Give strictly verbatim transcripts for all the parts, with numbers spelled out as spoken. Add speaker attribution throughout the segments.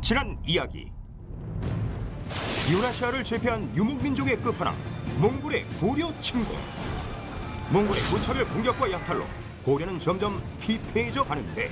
Speaker 1: 지난 이야기, 유라시아를 제패한 유목민족의 끝판왕 몽골의 고려 침공. 몽골의 무차별 공격과 약탈로 고려는 점점 피폐해져 가는데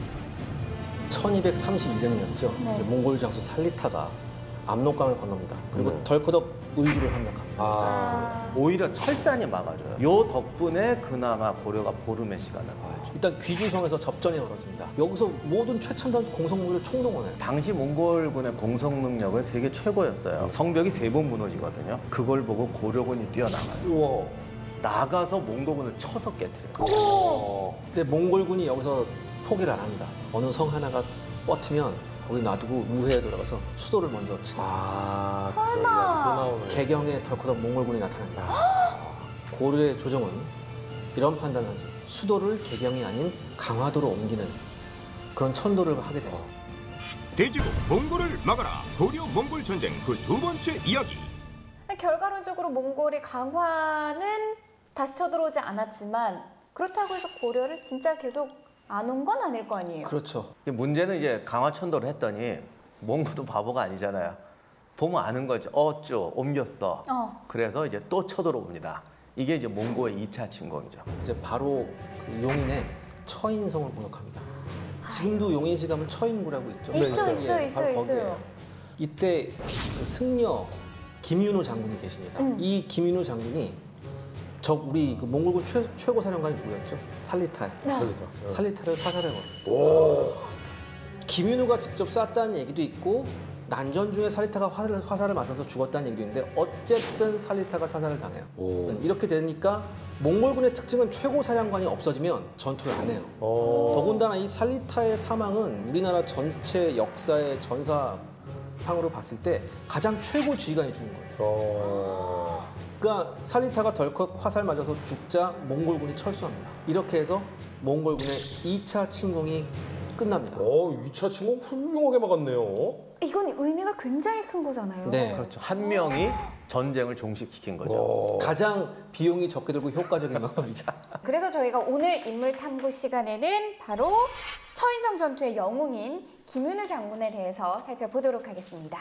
Speaker 2: 천이백삼십이 년이었죠.
Speaker 3: 네.
Speaker 2: 몽골 장수 살리타가 압록강을 건넙니다. 그리고
Speaker 4: 네.
Speaker 2: 덜커덕 의주를 함락합니다.
Speaker 3: 아.
Speaker 4: 오히려 철산이 막아줘요. 요 덕분에 그나마 고려가 보름의 시간을 벌죠.
Speaker 2: 일단 귀주성에서 접전이 벌어집니다. 여기서 모든 최첨단 공성무기를 총동원해요.
Speaker 4: 당시 몽골군의 공성 능력은 세계 최고였어요. 성벽이 세 번 무너지거든요. 그걸 보고 고려군이 뛰어나가요.
Speaker 2: 우와.
Speaker 4: 나가서 몽골군을 쳐서 깨트려요.
Speaker 2: 근데 몽골군이 여기서 포기를 안 합니다. 어느 성 하나가 뻗으면 거기 놔두고 우회에 돌아가서 수도를 먼저 치다.
Speaker 4: 아,
Speaker 3: 설마.
Speaker 4: 또 나오네.
Speaker 2: 개경에 덜커덕 몽골군이 나타납니다. 고려의 조정은 이런 판단을 하죠. 수도를 개경이 아닌 강화도로 옮기는 그런 천도를 하게 됩니다.
Speaker 1: 대지국 몽골을 막아라. 고려 몽골 전쟁 그 두 번째 이야기.
Speaker 3: 결과론적으로 몽골이 강화는 다시 쳐들어오지 않았지만 그렇다고 해서 고려를 진짜 계속 안 온 건 아닐 거 아니에요.
Speaker 2: 그렇죠.
Speaker 4: 문제는 이제 강화천도를 했더니 몽골도 바보가 아니잖아요. 보면 아는 거죠. 어쭈 옮겼어.
Speaker 3: 어.
Speaker 4: 그래서 이제 또 쳐들어옵니다. 이게 이제 몽골의 이 차 침공이죠.
Speaker 2: 이제 바로 그 용인의 처인성을 공격합니다. 지금도 용인시 가면 처인구라고 있죠.
Speaker 3: 있어,
Speaker 2: 네,
Speaker 3: 있어,
Speaker 2: 예,
Speaker 3: 있어,
Speaker 2: 바로
Speaker 3: 있어요.
Speaker 2: 거기예요. 이때 그 승려 김윤우 장군이 계십니다.
Speaker 3: 음.
Speaker 2: 이 김윤우 장군이 저 우리 그 몽골군 최, 최고 사령관이 누구였죠? 살리타.
Speaker 3: 네.
Speaker 2: 살리타를 사살해 버립니다. 김윤우가 직접 쐈다는 얘기도 있고 난전 중에 살리타가 화살을, 화살을 맞아서 죽었다는 얘기도 있는데 어쨌든 살리타가 사살을 당해요. 이렇게 되니까 몽골군의 특징은 최고 사령관이 없어지면 전투를 안 해요. 더군다나 이 살리타의 사망은 우리나라 전체 역사의 전사상으로 봤을 때 가장 최고 지휘관이 죽은 거예요. 그러니까 살리타가 덜컥 화살 맞아서 죽자 몽골군이 철수합니다. 이렇게 해서 몽골군의 이 차 침공이 끝납니다.
Speaker 5: 어, 이 차 침공 훌륭하게 막았네요.
Speaker 3: 이건 의미가 굉장히 큰 거잖아요.
Speaker 2: 네.
Speaker 4: 그렇죠. 한 명이 전쟁을 종식시킨 거죠.
Speaker 5: 어.
Speaker 2: 가장 비용이 적게 들고 효과적인 방법이죠.
Speaker 3: 그래서 저희가 오늘 인물 탐구 시간에는 바로 처인성 전투의 영웅인 김윤우 장군에 대해서 살펴보도록 하겠습니다.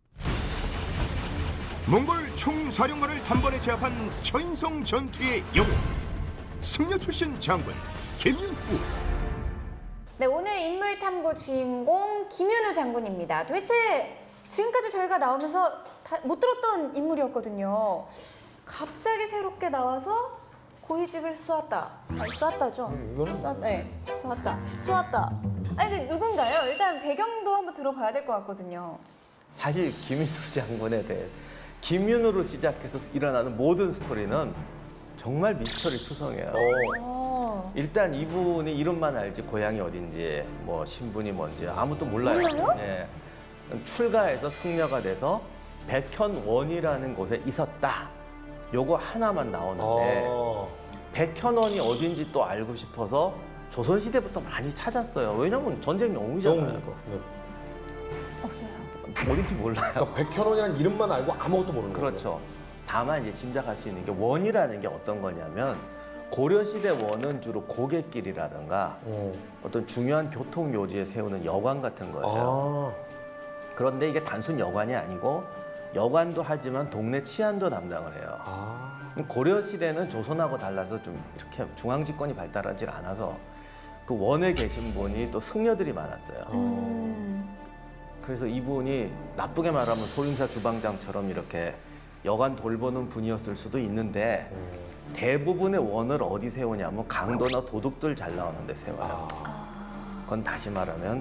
Speaker 1: 몽골 총사령관을 단번에 제압한 처인성 전투의 영웅, 승려 출신 장군 김윤우.
Speaker 3: 네, 오늘 인물 탐구 주인공 김윤우 장군입니다. 도대체 지금까지 저희가 나오면서 다 못 들었던 인물이었거든요. 갑자기 새롭게 나와서 고위직을 쏘았다. 아, 쏘았다죠? 쏘았다. 네, 쏘았다. 쏘았다. 아니, 근데 누군가요? 일단 배경도 한번 들어봐야 될 것 같거든요.
Speaker 4: 사실 김윤우 장군에 대해 김윤우로 시작해서 일어나는 모든 스토리는 정말 미스터리 투성이에요.
Speaker 3: 어.
Speaker 4: 일단 이분이 이름만 알지 고향이 어딘지 뭐 신분이 뭔지 아무도 몰라요.
Speaker 3: 몰라요?
Speaker 4: 예. 출가해서 승려가 돼서 백현원이라는 곳에 있었다. 요거 하나만 나오는데
Speaker 5: 아.
Speaker 4: 백현원이 어딘지 또 알고 싶어서 조선시대부터 많이 찾았어요. 왜냐면 전쟁 영웅이잖아요.
Speaker 5: 영웅이니까. 네.
Speaker 3: 없어요.
Speaker 4: 어딘지 몰라요.
Speaker 5: 그러니까 백현원이라는 이름만 알고 아무것도 모르는 거예요.
Speaker 4: 그렇죠. 다만 이제 짐작할 수 있는 게 원이라는 게 어떤 거냐면 고려시대 원은 주로 고갯길이라든가
Speaker 5: 어.
Speaker 4: 어떤 중요한 교통 묘지에 세우는 여관 같은 거예요.
Speaker 5: 아.
Speaker 4: 그런데 이게 단순 여관이 아니고 여관도 하지만 동네 치안도 담당을 해요.
Speaker 5: 아.
Speaker 4: 고려시대는 조선하고 달라서 좀 이렇게 중앙집권이 발달하지 않아서 그 원에 계신 분이 또 승려들이 많았어요.
Speaker 3: 음.
Speaker 4: 그래서 이분이 나쁘게 말하면 소림사 주방장처럼 이렇게 여관 돌보는 분이었을 수도 있는데 대부분의 원을 어디 세우냐면 강도나 도둑들 잘 나오는 데 세워요. 그건 다시 말하면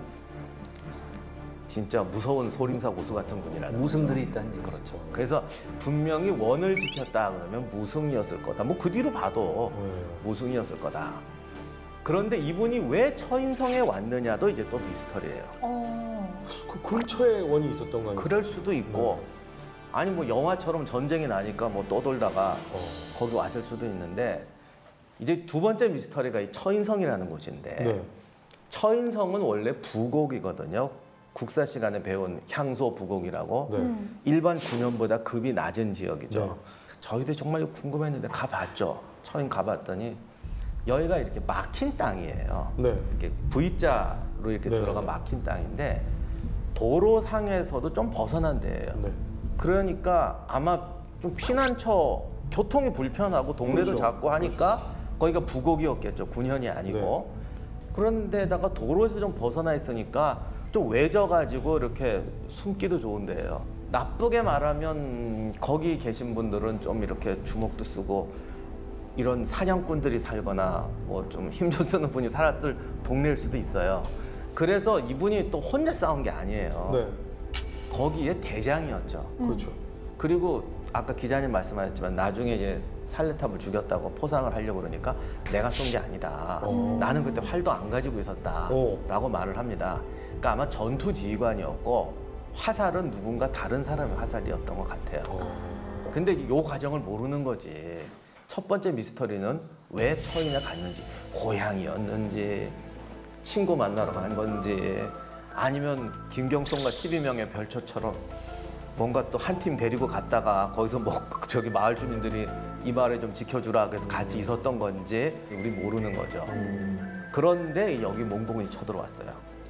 Speaker 4: 진짜 무서운 소림사 고수 같은 분이라는
Speaker 2: 무승들이
Speaker 4: 거죠.
Speaker 2: 있다는 얘기죠.
Speaker 4: 그렇죠. 그래서 분명히 원을 지켰다 그러면 무승이었을 거다. 뭐 그 뒤로 봐도 무승이었을 거다. 그런데 이분이 왜 처인성에 왔느냐도 이제 또 미스터리예요.
Speaker 3: 어.
Speaker 5: 그 근처에 원이 있었던 거 아니에요?
Speaker 4: 그럴 수도 있고 아니 뭐 영화처럼 전쟁이 나니까 뭐 떠돌다가
Speaker 5: 어.
Speaker 4: 거기 왔을 수도 있는데 이제 두 번째 미스터리가 이 처인성이라는 곳인데
Speaker 5: 네.
Speaker 4: 처인성은 원래 부곡이거든요. 국사 시간에 배운 향소 부곡이라고
Speaker 5: 네.
Speaker 3: 음.
Speaker 4: 일반 군현보다 급이 낮은 지역이죠.
Speaker 5: 네.
Speaker 4: 저희도 정말 궁금했는데 가봤죠. 처인 가봤더니 여기가 이렇게 막힌 땅이에요.
Speaker 5: 네.
Speaker 4: 이렇게 V자로 이렇게
Speaker 5: 네.
Speaker 4: 들어가 막힌 땅인데 도로상에서도 좀 벗어난 데예요.
Speaker 5: 네.
Speaker 4: 그러니까 아마 좀 피난처 교통이 불편하고 동네도
Speaker 5: 그렇죠.
Speaker 4: 작고 하니까 거기가 부곡이었겠죠. 군현이 아니고.
Speaker 5: 네.
Speaker 4: 그런데다가 도로에서 좀 벗어나 있으니까 좀 외져가지고 이렇게 숨기도 좋은데요. 나쁘게 말하면 거기 계신 분들은 좀 이렇게 주먹도 쓰고 이런 사냥꾼들이 살거나 뭐 좀 힘좀 쓰는 분이 살았을 동네일 수도 있어요. 그래서 이분이 또 혼자 싸운 게 아니에요.
Speaker 5: 네.
Speaker 4: 거기에 대장이었죠.
Speaker 5: 그렇죠.
Speaker 4: 그리고 아까 기자님 말씀하셨지만 나중에 이제 살레탑을 죽였다고 포상을 하려고 그러니까 내가 쏜 게 아니다.
Speaker 5: 어.
Speaker 4: 나는 그때 활도 안 가지고 있었다라고
Speaker 5: 어.
Speaker 4: 말을 합니다. 그러니까 아마 전투 지휘관이었고 화살은 누군가 다른 사람의 화살이었던 것 같아요.
Speaker 5: 어.
Speaker 4: 근데 이 과정을 모르는 거지. 첫 번째 미스터리는 왜 처인에 갔는지, 고향이었는지, 친구 만나러 간 건지, 아니면 김경성과 십이 명의 별초처럼 뭔가 또 한 팀 데리고 갔다가 거기서 뭐 저기 마을 주민들이 이 마을에 좀 지켜주라 그래서 같이 있었던 건지 우리 모르는 거죠. 그런데 여기 몽봉이 쳐들어왔어요.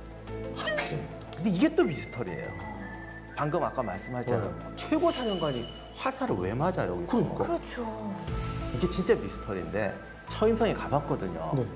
Speaker 4: 근데 이게 또 미스터리예요. 방금 아까 말씀하셨잖아요. 최고 사령관이 화살을 왜 맞아 여기서?
Speaker 5: 그러니까.
Speaker 3: 그렇죠.
Speaker 4: 이게 진짜 미스터리인데 처인성이 가봤거든요.
Speaker 5: 네.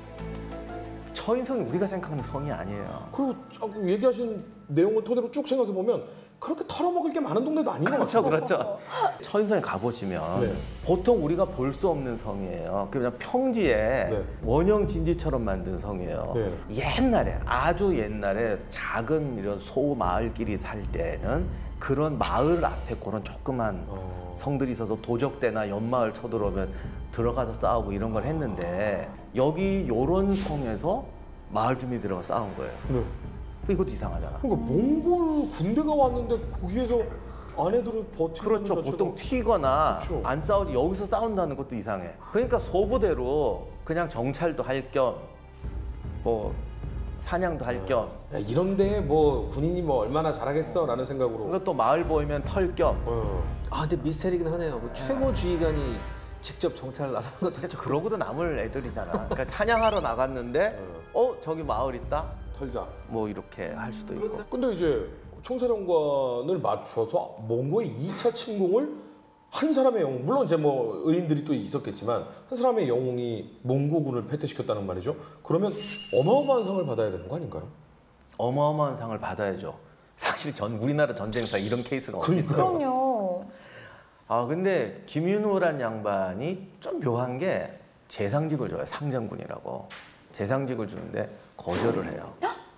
Speaker 4: 처인성이 우리가 생각하는 성이 아니에요.
Speaker 5: 그리고 아까 얘기하신 내용을 토대로 쭉 생각해 보면 그렇게 털어먹을 게 많은 동네도 아닌 것
Speaker 4: 그렇죠,
Speaker 5: 같아요.
Speaker 4: 그렇죠. 처인성에 가보시면
Speaker 5: 네.
Speaker 4: 보통 우리가 볼 수 없는 성이에요. 그냥 평지에
Speaker 5: 네.
Speaker 4: 원형 진지처럼 만든 성이에요.
Speaker 5: 네.
Speaker 4: 옛날에 아주 옛날에 작은 이런 소 마을끼리 살 때는 그런 마을 앞에 그런 조그만
Speaker 5: 어.
Speaker 4: 성들이 있어서 도적대나 연마을 쳐들어오면 들어가서 싸우고 이런 걸 했는데 여기 요런 성에서 마을 주민이 들어가 싸운 거예요.
Speaker 5: 네.
Speaker 4: 이것도 이상하잖아.
Speaker 5: 그러니까 몽골 군대가 왔는데 거기에서 아내들을 버티는
Speaker 4: 그렇죠.
Speaker 5: 자체가-
Speaker 4: 보통 튀거나
Speaker 5: 그렇죠.
Speaker 4: 안 싸우지 여기서 싸운다는 것도 이상해. 그러니까 소부대로 그냥 정찰도 할 겸 뭐 사냥도 할 겸
Speaker 5: 야, 이런데 뭐 군인이 뭐 얼마나 잘하겠어라는 생각으로.
Speaker 4: 그리고 또 마을 보이면 털 겸
Speaker 5: 어.
Speaker 2: 아 근데 미스테리긴 하네요. 그 최고 주의관이 직접 정찰을 나서는 것도
Speaker 4: 그렇죠. 그러고도 남을 애들이잖아. 그러니까 사냥하러 나갔는데 어 저기 마을 있다?
Speaker 5: 털자.
Speaker 4: 뭐 이렇게 할 수도 있고.
Speaker 5: 근데 이제 총사령관을 맞춰서 몽고의 이 차 침공을 한 사람의 영웅, 물론 이제 뭐 의인들이 또 있었겠지만 한 사람의 영웅이 몽고군을 패퇴시켰다는 말이죠. 그러면 어마어마한 상을 받아야 되는 거 아닌가요?
Speaker 4: 어마어마한 상을 받아야죠. 사실 전 우리나라 전쟁사 이런 케이스가 없어요.
Speaker 3: 그럼요.
Speaker 4: 아 근데 김윤호란 양반이 좀 묘한 게 재상직을 줘요. 상장군이라고. 재상직을 주는데 거절을 해요.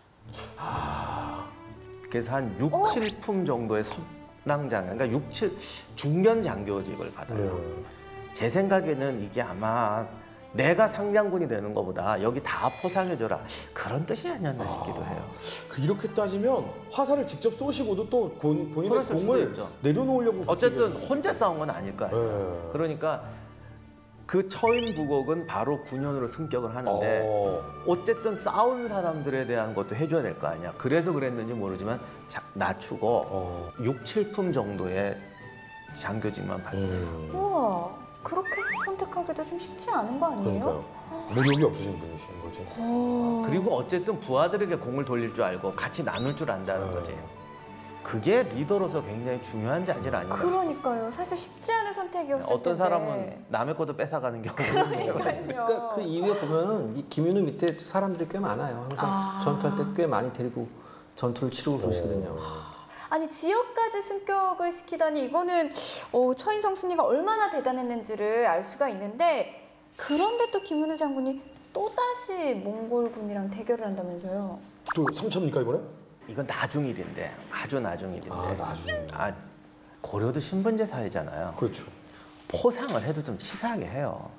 Speaker 4: 아, 그래서 한 육, 칠 품 정도의 선랑장, 그러니까 육, 칠 중견 장교직을 받아요.
Speaker 5: 네.
Speaker 4: 제 생각에는 이게 아마 내가 상장군이 되는 것보다 여기 다 포상해줘라 그런 뜻이 아니었나 싶기도 해요.
Speaker 5: 그 이렇게 따지면 화살을 직접 쏘시고도 또 본, 본인의
Speaker 4: 그랬을 수도
Speaker 5: 공을
Speaker 4: 있죠.
Speaker 5: 내려놓으려고
Speaker 4: 어쨌든
Speaker 5: 그렇게
Speaker 4: 혼자 싸운 건 아닐 거 아니에요.
Speaker 5: 네.
Speaker 4: 그러니까 그 처인부곡은 바로 군현으로 승격을 하는데
Speaker 5: 어.
Speaker 4: 어쨌든 싸운 사람들에 대한 것도 해줘야 될 거 아니야. 그래서 그랬는지 모르지만 자, 낮추고
Speaker 5: 어.
Speaker 4: 육, 칠 품 정도의 장교직만 받았어요.
Speaker 5: 음.
Speaker 3: 우와. 그렇게 선택하기도 좀 쉽지 않은 거 아니에요?
Speaker 5: 그러니까요. 무력이 없으신 분이신 거지.
Speaker 3: 어.
Speaker 4: 그리고 어쨌든 부하들에게 공을 돌릴 줄 알고 같이 나눌 줄 안다는
Speaker 5: 어.
Speaker 4: 거지. 그게 리더로서 굉장히 중요한 자질 아닌가 싶어요.
Speaker 3: 그러니까요. 사실 쉽지 않은 선택이었을 텐데.
Speaker 4: 어떤 사람은 남의 것도 뺏어가는 경우가 있는 거예요.
Speaker 2: 그러니까 그 이후에 보면은 이 김윤우 밑에 사람들이 꽤 많아요. 항상
Speaker 3: 아.
Speaker 2: 전투할 때 꽤 많이 데리고 전투를 치르고 그러시거든요.
Speaker 3: 아니 지역까지 승격을 시키다니 이거는 어, 처인성 승리가 얼마나 대단했는지를 알 수가 있는데 그런데 또 김은우 장군이 또다시 몽골군이랑 대결을 한다면서요.
Speaker 5: 또 삼 차입니까 이번에?
Speaker 4: 이건 나중 일인데 아주 나중 일인데
Speaker 5: 아 나중에.
Speaker 4: 아, 고려도 신분제 사회잖아요.
Speaker 5: 그렇죠.
Speaker 4: 포상을 해도 좀 치사하게 해요.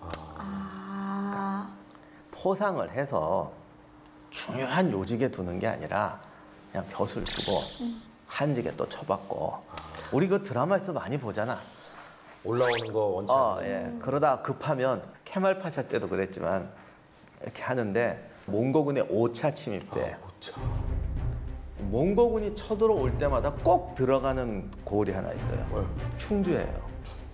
Speaker 3: 아,
Speaker 4: 포상을 해서 중요한 요직에 두는 게 아니라 그냥 벼슬 주고 한직에 또 쳐받고 우리 그 드라마에서 많이 보잖아.
Speaker 5: 올라오는 거 원치
Speaker 4: 어,
Speaker 5: 않는.
Speaker 4: 예. 그러다 급하면 케말 파샤 때도 그랬지만 이렇게 하는데 몽고군의 오 차 침입 때
Speaker 5: 아, 참.
Speaker 4: 몽고군이 쳐들어올 때마다 꼭 들어가는 고을이 하나 있어요.
Speaker 5: 네.
Speaker 4: 충주예요.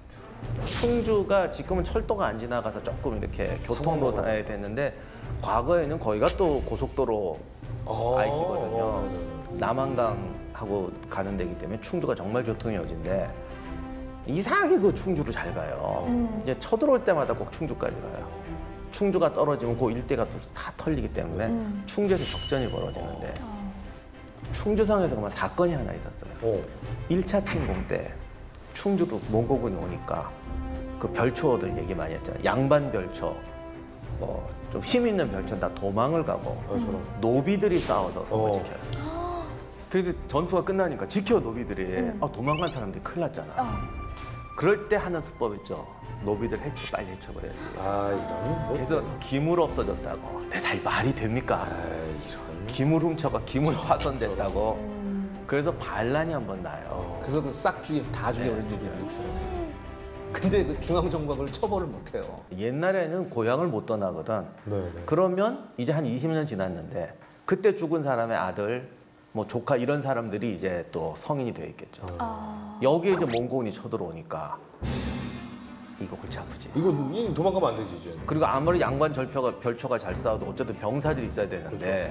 Speaker 4: 충주가 지금은 철도가 안 지나가서 조금 이렇게 교통로상에 됐는데 과거에는 거기가 또 고속도로
Speaker 5: 아,
Speaker 4: 아이씨거든요.
Speaker 5: 어, 네, 네.
Speaker 4: 남한강하고 가는 데이기 때문에 충주가 정말 교통이 여진데 이상하게 그 충주로 잘 가요.
Speaker 3: 음.
Speaker 4: 이제 쳐들어올 때마다 꼭 충주까지 가요. 충주가 떨어지면 그 일대가 또 다 털리기 때문에
Speaker 3: 음.
Speaker 4: 충주에서 적전이 벌어지는데
Speaker 3: 어.
Speaker 4: 충주성에서 그만 사건이 하나 있었어요.
Speaker 5: 어.
Speaker 4: 일 차 침공 때 충주로 몽고군이 오니까 그 별초들 얘기 많이 했잖아요. 양반 별초, 뭐 좀 힘 있는 별초는 다 도망을 가고
Speaker 5: 아, 저런.
Speaker 4: 노비들이 싸워서 성을
Speaker 5: 어.
Speaker 4: 지켜요. 그래도 전투가 끝나니까 지켜 노비들이
Speaker 3: 음.
Speaker 4: 아, 도망간 사람들이 큰일 났잖아.
Speaker 3: 어.
Speaker 4: 그럴 때 하는 수법 있죠. 노비들 해쳐 빨리 해쳐버려야지.
Speaker 5: 아, 이런. 뭐.
Speaker 4: 그래서 기물 없어졌다고. 대사 말이 됩니까?
Speaker 5: 아, 이런.
Speaker 4: 기물 훔쳐가 기물 파손됐다고.
Speaker 3: 음.
Speaker 4: 그래서 반란이 한 번 나요.
Speaker 2: 그래서 그 싹 죽이 다 죽여버린 노비들이 있어요. 근데 그 중앙정부가 그걸 처벌을 못해요.
Speaker 4: 옛날에는 고향을 못 떠나거든.
Speaker 5: 네, 네.
Speaker 4: 그러면 이제 한 이십 년 지났는데 그때 죽은 사람의 아들, 뭐 조카 이런 사람들이 이제 또 성인이 돼 있겠죠.
Speaker 3: 아.
Speaker 4: 여기에 이제 몽고군이 쳐들어오니까 이거 골치 아프지.
Speaker 5: 이거 이 도망가면 안 되지 이제.
Speaker 4: 그리고 아무리 양반 절표가 별초가 잘 싸워도 어쨌든 병사들이 있어야 되는데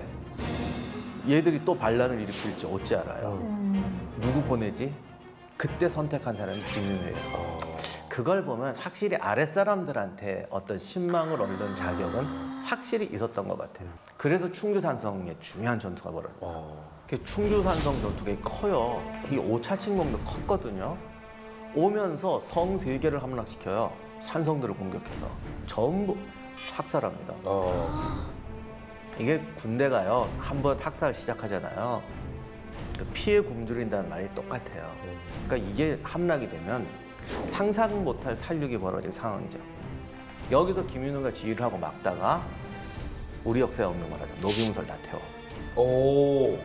Speaker 4: 얘들이 또 반란을 일으킬지 어찌 알아요.
Speaker 3: 음.
Speaker 4: 누구 보내지? 그때 선택한 사람이 김윤회예요.
Speaker 5: 어.
Speaker 4: 그걸 보면 확실히 아랫사람들한테 어떤 신망을 얻는 자격은 확실히 있었던 것 같아요. 그래서 충주산성에 중요한 전투가 벌어져요.
Speaker 5: 어.
Speaker 4: 그 충주산성 전투가 커요. 이 오 차 침공도 컸거든요. 오면서 성 세 개를 함락시켜요. 산성들을 공격해서 전부 학살합니다.
Speaker 5: 어.
Speaker 4: 이게 군대가요 한 번 학살 시작하잖아요. 그 피해 굶주린다는 말이 똑같아요. 그러니까 이게 함락이 되면 상상 못할 살육이 벌어질 상황이죠. 여기서 김윤호가 지휘를 하고 막다가 우리 역사에 없는 거라죠. 노비문서를 다 태워.
Speaker 5: 오.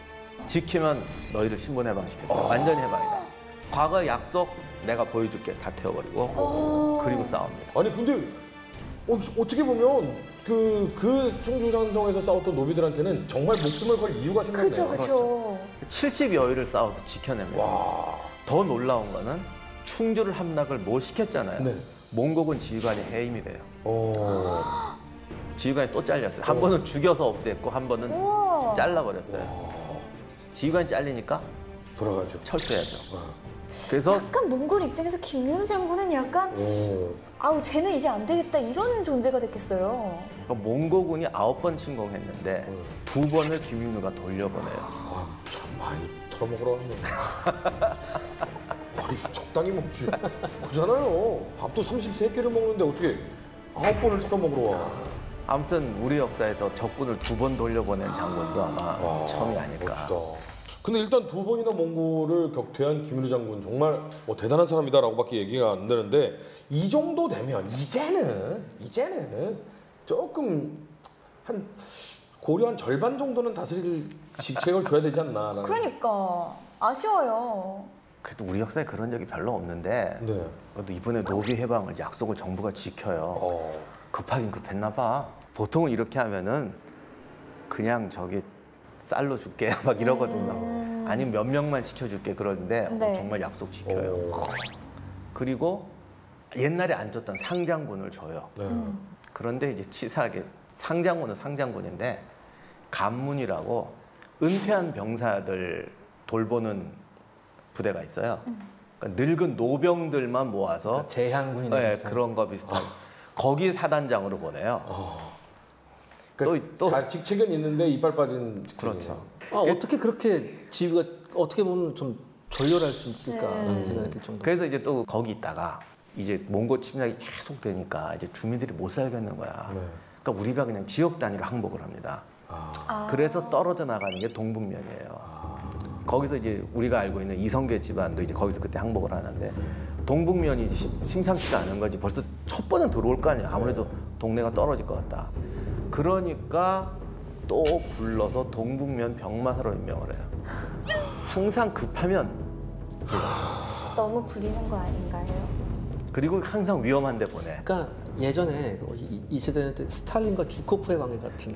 Speaker 4: 지키면 너희를 신분 해방시켜줘. 완전히 해방이다. 과거 약속 내가 보여줄게. 다 태워버리고 그리고 싸웁니다.
Speaker 5: 아니 근데 어, 어떻게 보면 그, 그 충주산성에서 싸웠던 노비들한테는 정말 목숨을 걸 이유가 생겼네요.
Speaker 3: 그죠, 그죠.
Speaker 4: 칠십여일을 싸워도 지켜냅니다.
Speaker 5: 와.
Speaker 4: 더 놀라운 거는 충주를 함락을 못 시켰잖아요.
Speaker 5: 네.
Speaker 4: 몽고군 지휘관이 해임이 돼요.
Speaker 5: 어.
Speaker 4: 지휘관이 또 잘렸어요. 한 번은 죽여서 없앴고 한 번은
Speaker 3: 우와.
Speaker 4: 잘라버렸어요.
Speaker 5: 와.
Speaker 4: 지휘관이 잘리니까
Speaker 5: 돌아가죠.
Speaker 4: 철수해야죠.
Speaker 5: 어.
Speaker 4: 그래서
Speaker 3: 약간 몽골 입장에서 김윤우 장군은 약간
Speaker 5: 오.
Speaker 3: 아우 쟤는 이제 안 되겠다 이런 존재가 됐겠어요.
Speaker 4: 그러니까 몽고군이 아홉 번 침공했는데
Speaker 5: 음.
Speaker 4: 두 번을 김윤우가 돌려보내요.
Speaker 5: 아, 참 많이 털어먹으러 왔네. 아니 적당히 먹지. 그잖아요. 밥도 삼십세 끼를 먹는데 어떻게 아홉 번을 털어먹으러 와.
Speaker 4: 아무튼 우리 역사에서 적군을 두 번 돌려보낸 장군도 아마
Speaker 5: 와,
Speaker 4: 처음이 아닐까.
Speaker 5: 멋지다. 근데 일단 두 번이나 몽골을 격퇴한 김윤우 장군 정말 뭐 대단한 사람이다라고밖에 얘기가 안 되는데 이 정도 되면 이제는 이제는 조금 한 고려 한 절반 정도는 다스릴 직책을 줘야 되지 않나.
Speaker 3: 그러니까 아쉬워요.
Speaker 4: 그래도 우리 역사에 그런 적이 별로 없는데
Speaker 5: 네.
Speaker 4: 그래도 이번에 노비 해방을 약속을 정부가 지켜요.
Speaker 5: 어.
Speaker 4: 급하긴 급했나 봐. 보통은 이렇게 하면은 그냥 저기 쌀로 줄게 막 이러거든요.
Speaker 3: 음.
Speaker 4: 아니면 몇 명만 시켜줄게 그러는데
Speaker 3: 네.
Speaker 4: 어, 정말 약속 지켜요.
Speaker 5: 오.
Speaker 4: 그리고 옛날에 안 줬던 상장군을 줘요.
Speaker 5: 네.
Speaker 4: 그런데 이제 치사하게 상장군은 상장군인데 간문이라고 은퇴한 병사들 돌보는 부대가 있어요. 그러니까 늙은 노병들만 모아서
Speaker 2: 그러니까 제향군이나
Speaker 4: 네,
Speaker 2: 비슷한.
Speaker 4: 그런 거 비슷한 거기 사단장으로 보내요.
Speaker 5: 그러니까
Speaker 4: 또- 또-
Speaker 5: 잘 직책은 있는데 이빨 빠진 직책이네요.
Speaker 4: 그렇죠.
Speaker 2: 아, 어떻게 그렇게 지휘가 어떻게 보면 좀 졸렬할 수 있을까라는
Speaker 3: 네.
Speaker 2: 생각이 들 정도.
Speaker 4: 그래서 이제 또 거기 있다가 이제 몽고 침략이 계속 되니까 이제 주민들이 못 살겠는 거야.
Speaker 5: 네.
Speaker 4: 그러니까 우리가 그냥 지역 단위로 항복을 합니다.
Speaker 5: 아.
Speaker 3: 아.
Speaker 4: 그래서 떨어져 나가는 게 동북면이에요. 거기서 이제 우리가 알고 있는 이성계 집안도 이제 거기서 그때 항복을 하는데 동북면이 이제 심- 심상치가 않은 거지. 벌써 첫 번은 들어올 거 아니야. 아무래도 동네가 떨어질 것 같다. 그러니까 또 불러서 동북면 병마사로 임명을 해요. 항상 급하면
Speaker 3: 너무 부리는 거 아닌가요?
Speaker 4: 그리고 항상 위험한 데 보내.
Speaker 2: 그러니까 예전에 이, 이 세대 때 스탈린과 주코프의 관계 같은.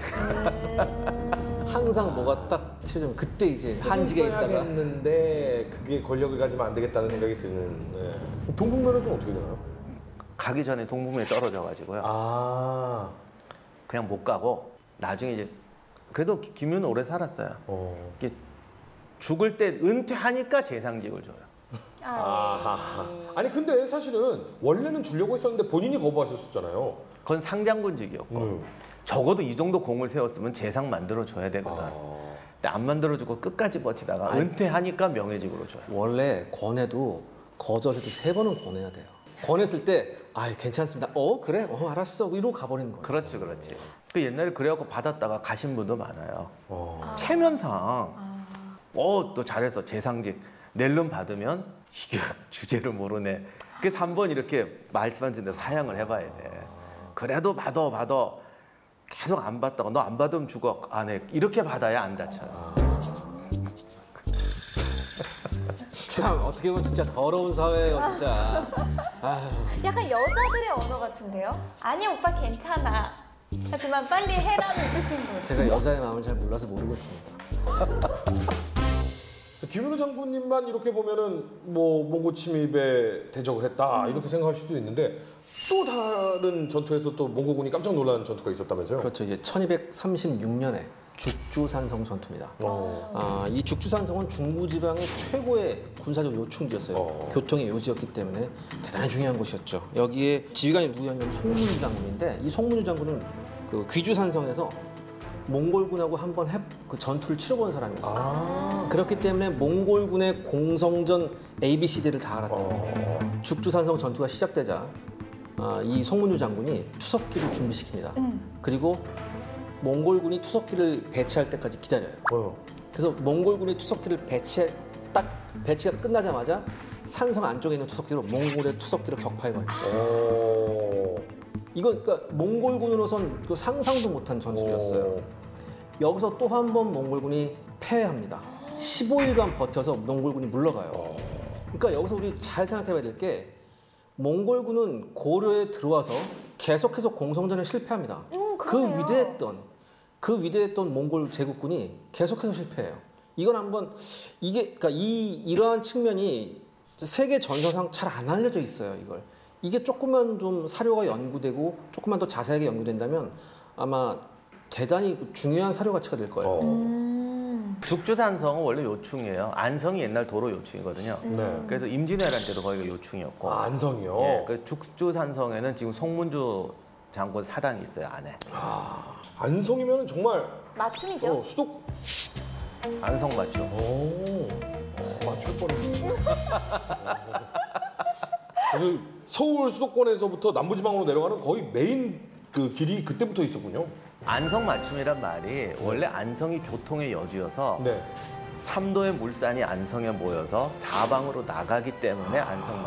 Speaker 2: 항상 뭐가 딱 치려면 그때 이제 한직에 있다가
Speaker 5: 써야겠는데 그게 권력을 가지면 안 되겠다는 생각이 드는. 네. 동북면에서는 어떻게 되나요?
Speaker 4: 가기 전에 동북면에 떨어져 가지고요.
Speaker 5: 아.
Speaker 4: 그냥 못 가고 나중에 이제 그래도 기- 김윤은 오래 살았어요.
Speaker 5: 어.
Speaker 4: 이게 죽을 때 은퇴하니까 재상직을 줘요.
Speaker 5: 아하. 아니 근데 사실은 원래는 주려고 했었는데 본인이 거부하셨었잖아요.
Speaker 4: 그건 상장군직이었고
Speaker 5: 음.
Speaker 4: 적어도 이 정도 공을 세웠으면 재상 만들어 줘야 되거든.
Speaker 5: 아.
Speaker 4: 근데 안 만들어주고 끝까지 버티다가 은퇴하니까 명예직으로 줘요.
Speaker 2: 원래 권해도 거절해도 세 번은 권해야 돼요. 권했을 때 아 괜찮습니다. 어 그래? 어 알았어. 이러고 가버리는 거예요.
Speaker 4: 그렇지, 그렇지. 그 옛날에 그래갖고 받았다가 가신 분도 많아요.
Speaker 5: 어.
Speaker 4: 체면상 어 또 잘해서 재상직 낼름 받으면 이게 주제를 모르네. 그래서 한번 이렇게 말씀하신 대로 사양을 해봐야 돼. 그래도 받아 받아 계속 안 받다가 너 안 받으면 죽어 안 해. 이렇게 받아야 안 다쳐요.
Speaker 2: 참 어떻게 보면 진짜 더러운 사회예요 진짜. 아휴.
Speaker 3: 약간 여자들의 언어 같은데요? 아니 오빠 괜찮아. 하지만 빨리 해라는 뜻인 거죠.
Speaker 2: 제가 여자의 마음을 잘 몰라서 모르겠습니다.
Speaker 5: 김윤우 장군님만 이렇게 보면은 뭐 몽고 침입에 대적을 했다 이렇게 생각할 수도 있는데 또 다른 전투에서 또 몽고군이 깜짝 놀란 전투가 있었다면서요?
Speaker 2: 그렇죠. 이제 천이백삼십육 년에 죽주산성 전투입니다.
Speaker 5: 어.
Speaker 2: 아, 이 죽주산성은 중부지방의 최고의 군사적 요충지였어요.
Speaker 5: 어.
Speaker 2: 교통의 요지였기 때문에 대단히 중요한 곳이었죠. 여기에 지휘관이 누구였냐면 송문주 장군인데 이 송문주 장군은 그 귀주산성에서 몽골군하고 한번 그 전투를 치러본 사람이었어요.
Speaker 5: 아.
Speaker 2: 그렇기 때문에 몽골군의 공성전 에이 비 씨 디를 다 알았던 거예요.
Speaker 5: 어.
Speaker 2: 죽주산성 전투가 시작되자 아, 이 송문주 장군이 투석기를 준비시킵니다. 그리고 몽골군이 투석기를 배치할 때까지 기다려요.
Speaker 5: 어.
Speaker 2: 그래서 몽골군이 투석기를 배치 딱 배치가 끝나자마자 산성 안쪽에 있는 투석기로 몽골의 투석기를 격파해버려요.
Speaker 5: 어.
Speaker 2: 이건 그러니까 몽골군으로선 그 상상도 못한 전술이었어요.
Speaker 5: 어.
Speaker 2: 여기서 또 한 번 몽골군이 패합니다. 십오 일간 버텨서 몽골군이 물러가요. 그러니까 여기서 우리 잘 생각해봐야 될 게 몽골군은 고려에 들어와서 계속해서 공성전에 실패합니다.
Speaker 3: 음,
Speaker 2: 그
Speaker 3: 그러네요.
Speaker 2: 위대했던 그 위대했던 몽골 제국군이 계속해서 실패해요. 이건 한번 이게 그러니까 이 이러한 측면이 세계 전서상 잘 안 알려져 있어요. 이걸 이게 조금만 좀 사료가 연구되고 조금만 더 자세하게 연구된다면 아마 대단히 중요한 사료 가치가 될 거예요.
Speaker 5: 어.
Speaker 3: 음.
Speaker 4: 죽주산성은 원래 요충이에요. 안성이 옛날 도로 요충이거든요.
Speaker 5: 네.
Speaker 4: 그래서 임진왜란 때도 거기가 요충이었고.
Speaker 5: 아, 안성이요.
Speaker 4: 예, 그 죽주산성에는 지금 송문주 장군 사당이 있어요 안에.
Speaker 5: 안성이면 정말
Speaker 3: 맞춤이죠.
Speaker 5: 어, 수도.
Speaker 4: 안성 맞죠?
Speaker 5: 오. 맞출 뻔했네. 그래서 서울 수도권에서부터 남부지방으로 내려가는 거의 메인 그 길이 그때부터 있었군요.
Speaker 4: 안성 맞춤이란 말이 원래 안성이 교통의 여지여서
Speaker 5: 네.
Speaker 4: 삼도의 물산이 안성에 모여서 사방으로 나가기 때문에 안성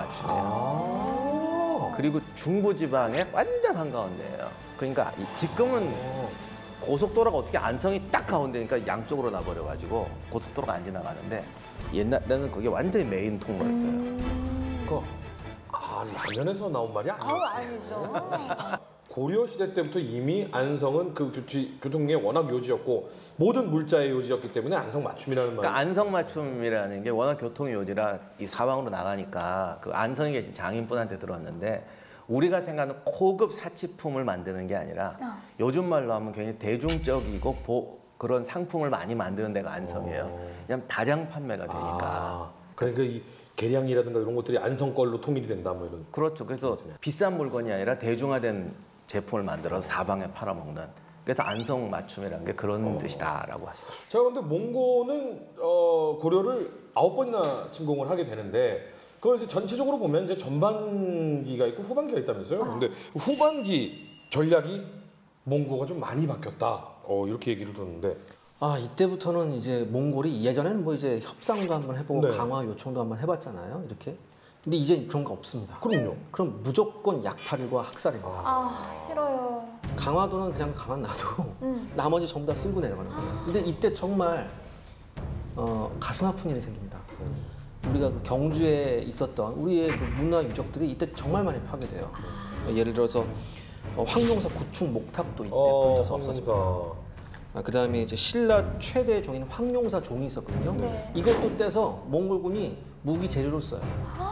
Speaker 4: 맞춤이에요.
Speaker 5: 아.
Speaker 4: 그리고 중부지방의 완전 한가운데예요. 그러니까 이- 지금은 고속도로가 어떻게 안성이 딱 가운데니까 양쪽으로 나버려가지고 고속도로가 안 지나가는데 옛날에는 그게 완전히 메인 통로였어요.
Speaker 5: 그, 아, 라면에서 나온 말이 아니에요.
Speaker 3: 아우 아니죠.
Speaker 5: 고려 시대 때부터 이미 안성은 그 교치, 교통의 워낙 요지였고 모든 물자의 요지였기 때문에 안성 맞춤이라는 말.
Speaker 4: 그러니까 안성 맞춤이라는 게 워낙 교통의 요지라 이 사방으로 나가니까 그 안성에 계신 장인분한테 들었는데 우리가 생각하는 고급 사치품을 만드는 게 아니라
Speaker 3: 어.
Speaker 4: 요즘 말로 하면 굉장히 대중적이고 보- 그런 상품을 많이 만드는 데가 안성이에요. 왜냐하면 다량 판매가 되니까.
Speaker 5: 아, 그러니까 이 계량이라든가 이런 것들이 안성 걸로 통일이 된다 뭐 이런.
Speaker 4: 그렇죠. 그래서 비싼 물건이 아니라 대중화된 제품을 만들어서 사방에 팔아먹는. 그래서 안성 맞춤이라는 게 그런 뜻이다라고 하죠.
Speaker 5: 자, 그런데 몽고는 어, 고려를 아홉 번이나 침공을 하게 되는데 그걸 이제 전체적으로 보면 이제 전반기가 있고 후반기가 있다면서요. 근데 후반기 전략이 몽고가 좀 많이 바뀌었다. 어, 이렇게 얘기를 들었는데.
Speaker 2: 아 이때부터는 이제 몽골이 예전에는 뭐 이제 협상도 한번 해보고
Speaker 5: 네.
Speaker 2: 강화 요청도 한번 해봤잖아요. 이렇게. 근데 이제 그런 거 없습니다.
Speaker 5: 그럼요.
Speaker 2: 그럼 무조건 약탈과 학살입니다.
Speaker 3: 아 싫어요.
Speaker 2: 강화도는 그냥 가만 놔두고
Speaker 3: 음.
Speaker 2: 나머지 전부 다 쓸고 내려가는 거예요. 근데 이때 정말 어, 가슴 아픈 일이 생깁니다. 우리가 그 경주에 있었던 우리의 그 문화 유적들이 이때 정말 많이 파괴돼요. 예를 들어서 어, 황룡사 구축 목탑도 이때 불타서 없어지고. 아, 그다음에 이제 신라 최대 종인 황룡사 종이 있었거든요.
Speaker 3: 네.
Speaker 2: 이것도 떼서 몽골군이 무기 재료로 써요.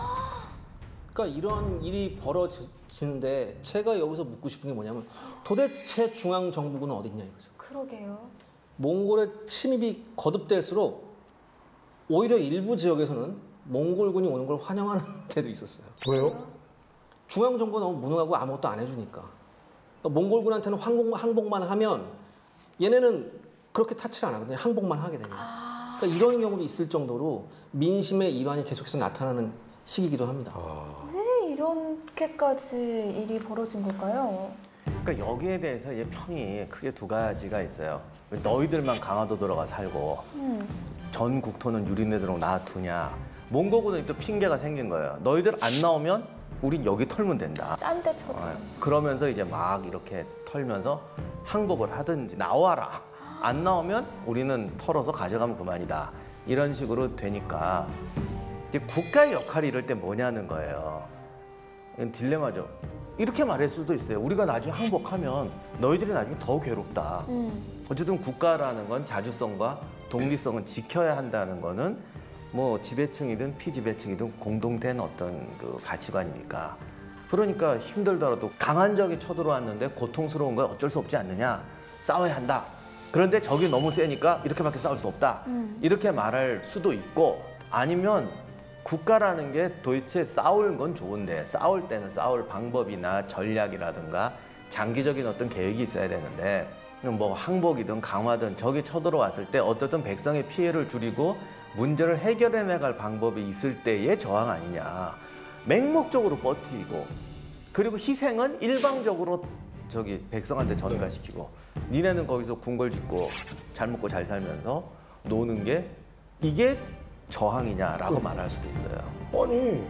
Speaker 2: 그러니까 이런 일이 벌어지는데 제가 여기서 묻고 싶은 게 뭐냐면 도대체 중앙정부군은 어딨냐 이거죠.
Speaker 3: 그러게요.
Speaker 2: 몽골의 침입이 거듭될수록 오히려 일부 지역에서는 몽골군이 오는 걸 환영하는 데도 있었어요.
Speaker 5: 왜요?
Speaker 2: 중앙 정부가 너무 무능하고 아무것도 안 해주니까. 그러니까 몽골군한테는 항복, 항복만 하면 얘네는 그렇게 타치를 안 하거든요. 항복만 하게 되면. 그러니까 이런 경우도 있을 정도로 민심의 이반이 계속해서 나타나는 시기이기도 합니다.
Speaker 3: 왜 이렇게까지 일이 벌어진 걸까요?
Speaker 4: 그러니까 여기에 대해서 이제 평이 크게 두 가지가 있어요. 왜 너희들만 강화도 들어가 살고
Speaker 3: 음.
Speaker 4: 전 국토는 유린내도록 놔두냐. 몽고군은 또 핑계가 생긴 거예요. 너희들 안 나오면 우린 여기 털면 된다.
Speaker 3: 딴 데 쳐줘.
Speaker 4: 어, 그러면서 이제 막 이렇게 털면서 항복을 하든지 나와라. 안 나오면 우리는 털어서 가져가면 그만이다. 이런 식으로 되니까 이제 국가의 역할이 이럴 때 뭐냐는 거예요. 이건 딜레마죠. 이렇게 말할 수도 있어요. 우리가 나중에 항복하면 너희들이 나중에 더 괴롭다.
Speaker 3: 음.
Speaker 4: 어쨌든 국가라는 건 자주성과 독립성은 지켜야 한다는 거는 뭐 지배층이든 피지배층이든 공동된 어떤 그 가치관이니까. 그러니까 힘들더라도 강한 적이 쳐들어왔는데 고통스러운 건 어쩔 수 없지 않느냐. 싸워야 한다. 그런데 적이 너무 세니까 이렇게밖에 싸울 수 없다.
Speaker 3: 음.
Speaker 4: 이렇게 말할 수도 있고 아니면 국가라는 게 도대체 싸울 건 좋은데 싸울 때는 싸울 방법이나 전략이라든가 장기적인 어떤 계획이 있어야 되는데 뭐 항복이든 강화든 적이 쳐들어왔을 때 어떻든 백성의 피해를 줄이고 문제를 해결해 나갈 방법이 있을 때의 저항 아니냐. 맹목적으로 버티고 그리고 희생은 일방적으로 저기 백성한테 전가시키고 니네는 거기서 궁궐 짓고 잘 먹고 잘 살면서 노는 게 이게 저항이냐라고
Speaker 5: 그,
Speaker 4: 말할 수도 있어요.
Speaker 5: 아니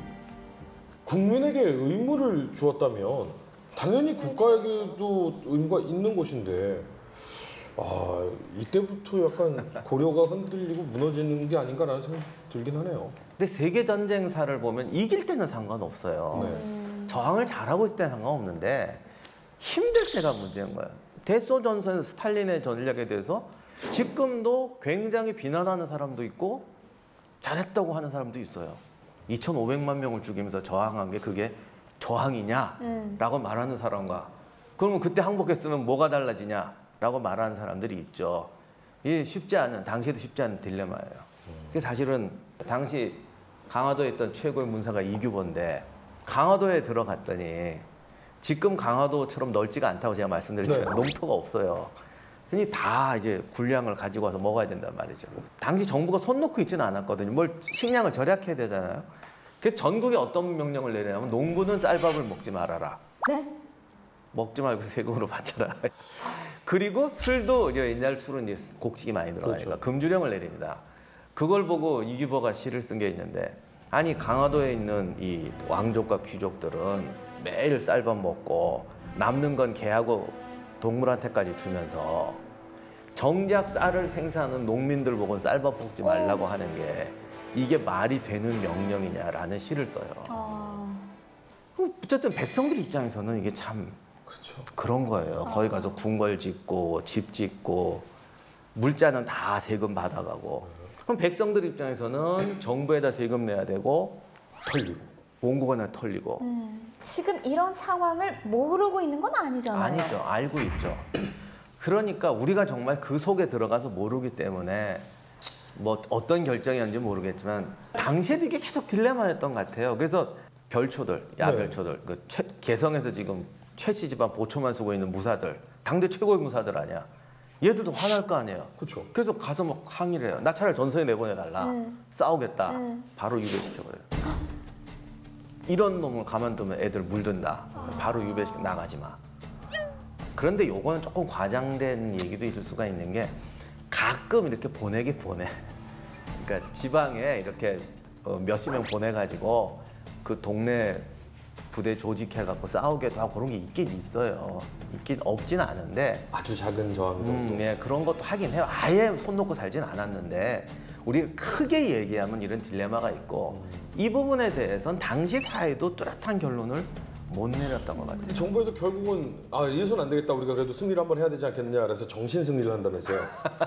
Speaker 5: 국민에게 의무를 주었다면 당연히 국가에게도 의무가 있는 것인데 아 이때부터 약간 고려가 흔들리고 무너지는 게 아닌가라는 생각이 들긴 하네요.
Speaker 4: 근데 세계 전쟁사를 보면 이길 때는 상관없어요.
Speaker 5: 네.
Speaker 4: 저항을 잘하고 있을 때는 상관없는데 힘들 때가 문제인 거예요. 대소전선 스탈린의 전략에 대해서 지금도 굉장히 비난하는 사람도 있고 잘했다고 하는 사람도 있어요. 이천오백만 명을 죽이면서 저항한 게 그게 저항이냐라고
Speaker 3: 음.
Speaker 4: 말하는 사람과 그러면 그때 항복했으면 뭐가 달라지냐라고 말하는 사람들이 있죠. 이게 쉽지 않은, 당시에도 쉽지 않은 딜레마예요. 그게 사실은 당시 강화도에 있던 최고의 문사가 이규보인데 강화도에 들어갔더니 지금 강화도처럼 넓지가 않다고 제가 말씀드렸잖아요.
Speaker 5: 네.
Speaker 4: 농토가 없어요. 그러니 다 이제 군량을 가지고 와서 먹어야 된단 말이죠. 당시 정부가 손 놓고 있지는 않았거든요. 뭘 식량을 절약해야 되잖아요. 그래서 전국에 어떤 명령을 내리냐면 농부는 쌀밥을 먹지 말아라.
Speaker 3: 네?
Speaker 4: 먹지 말고 세금으로 바쳐라. 그리고 술도 이제 옛날 술은 이제 곡식이 많이 들어가니까
Speaker 5: 그렇죠.
Speaker 4: 금주령을 내립니다. 그걸 보고 이규보가 시를 쓴 게 있는데 아니 강화도에 있는 이 왕족과 귀족들은 매일 쌀밥 먹고 남는 건 개하고 동물한테까지 주면서 정작 쌀을 생산하는 농민들 보고는 쌀밥 먹지 말라고 하는 게 이게 말이 되는 명령이냐라는 시를 써요.
Speaker 3: 아.
Speaker 4: 어쨌든 백성들 입장에서는 이게 참
Speaker 5: 그렇죠.
Speaker 4: 그런 거예요. 거기 가서 궁궐 짓고 집 짓고 물자는 다 세금 받아가고 그럼 백성들 입장에서는 정부에다 세금 내야 되고
Speaker 5: 털리고
Speaker 4: 원고가 털리고
Speaker 3: 음. 지금 이런 상황을 모르고 있는 건 아니잖아요.
Speaker 4: 아니죠. 알고 있죠. 그러니까 우리가 정말 그 속에 들어가서 모르기 때문에 뭐 어떤 결정이었는지 모르겠지만 당시에도 이게 계속 딜레마였던 것 같아요. 그래서 별초들, 야별초들,
Speaker 5: 네.
Speaker 4: 그 최, 개성에서 지금 최씨 집안 보초만 쓰고 있는 무사들, 당대 최고의 무사들 아니야. 얘들도 화날 거 아니에요.
Speaker 5: 그렇죠.
Speaker 4: 그래서 가서 막 항의를 해요. 나 차라리 전선에 내보내달라.
Speaker 3: 음.
Speaker 4: 싸우겠다.
Speaker 3: 음.
Speaker 4: 바로 유배시켜버려요. 이런 놈을 가만두면 애들 물든다. 바로 유배시켜 나가지 마. 그런데 요거는 조금 과장된 얘기도 있을 수가 있는 게 가끔 이렇게 보내긴 보내. 그러니까 지방에 이렇게 어, 몇십 명 보내가지고 그 동네 부대 조직해갖고 싸우기도 하고 그런 게 있긴 있어요. 있긴 없진 않은데
Speaker 5: 아주 작은 저항 정도.
Speaker 4: 음, 예, 그런 것도 하긴 해요. 아예 손 놓고 살진 않았는데 우리 크게 얘기하면 이런 딜레마가 있고 이 부분에 대해서는 당시 사회도 뚜렷한 결론을 못 내렸던 것 같아요.
Speaker 5: 정부에서 결국은 아 이래서는 안 되겠다. 우리가 그래도 승리를 한번 해야 되지 않겠냐. 그래서 정신 승리를 한다면서요.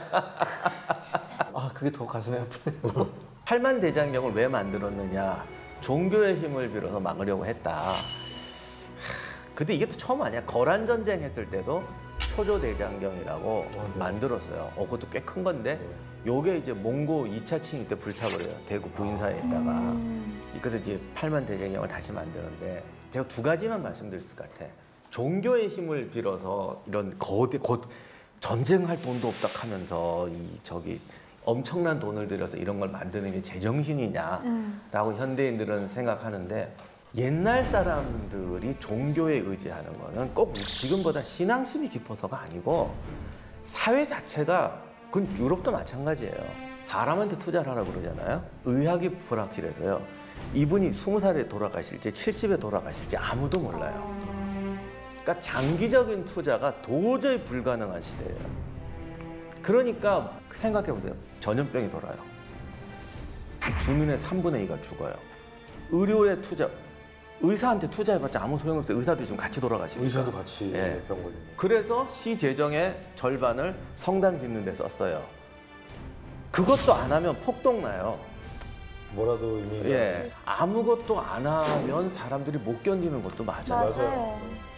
Speaker 2: 아 그게 더 가슴에 아프네요.
Speaker 4: 팔만 대장경을 왜 만들었느냐? 종교의 힘을 빌어서 막으려고 했다. 근데 이게 또 처음 아니야. 거란 전쟁 했을 때도 초조대장경이라고
Speaker 5: 네.
Speaker 4: 만들었어요. 어, 그것도 꽤 큰 건데 요게 이제 몽고 이 차 침입 때 불타버려요. 대구 부인사에 있다가.
Speaker 3: 음.
Speaker 4: 그래서 이제 팔만 대장경을 다시 만드는데 제가 두 가지만 말씀드릴 것 같아. 종교의 힘을 빌어서 이런 거대 곧 전쟁할 돈도 없다 하면서 이 저기 엄청난 돈을 들여서 이런 걸 만드는 게 제정신이냐라고
Speaker 3: 음.
Speaker 4: 현대인들은 생각하는데 옛날 사람들이 종교에 의지하는 거는 꼭 지금보다 신앙심이 깊어서가 아니고 사회 자체가 그건 유럽도 마찬가지예요. 사람한테 투자를 하라고 그러잖아요. 의학이 불확실해서요. 이분이 스무 살에 돌아가실지 칠십에 돌아가실지 아무도 몰라요. 그러니까 장기적인 투자가 도저히 불가능한 시대예요. 그러니까 생각해 보세요. 전염병이 돌아요. 주민의 삼분의 이가 죽어요. 의료에 투자, 의사한테 투자해봤자 아무 소용없어요. 의사도 지금 같이 돌아가시니까.
Speaker 5: 의사도 같이
Speaker 4: 예.
Speaker 5: 병 걸리고.
Speaker 4: 그래서 시 재정의 절반을 성당 짓는 데 썼어요. 그것도 안 하면 폭동나요.
Speaker 5: 뭐라도 이미
Speaker 4: 예. 아무것도 안 하면 사람들이 못 견디는 것도 맞아요.
Speaker 3: 맞아요.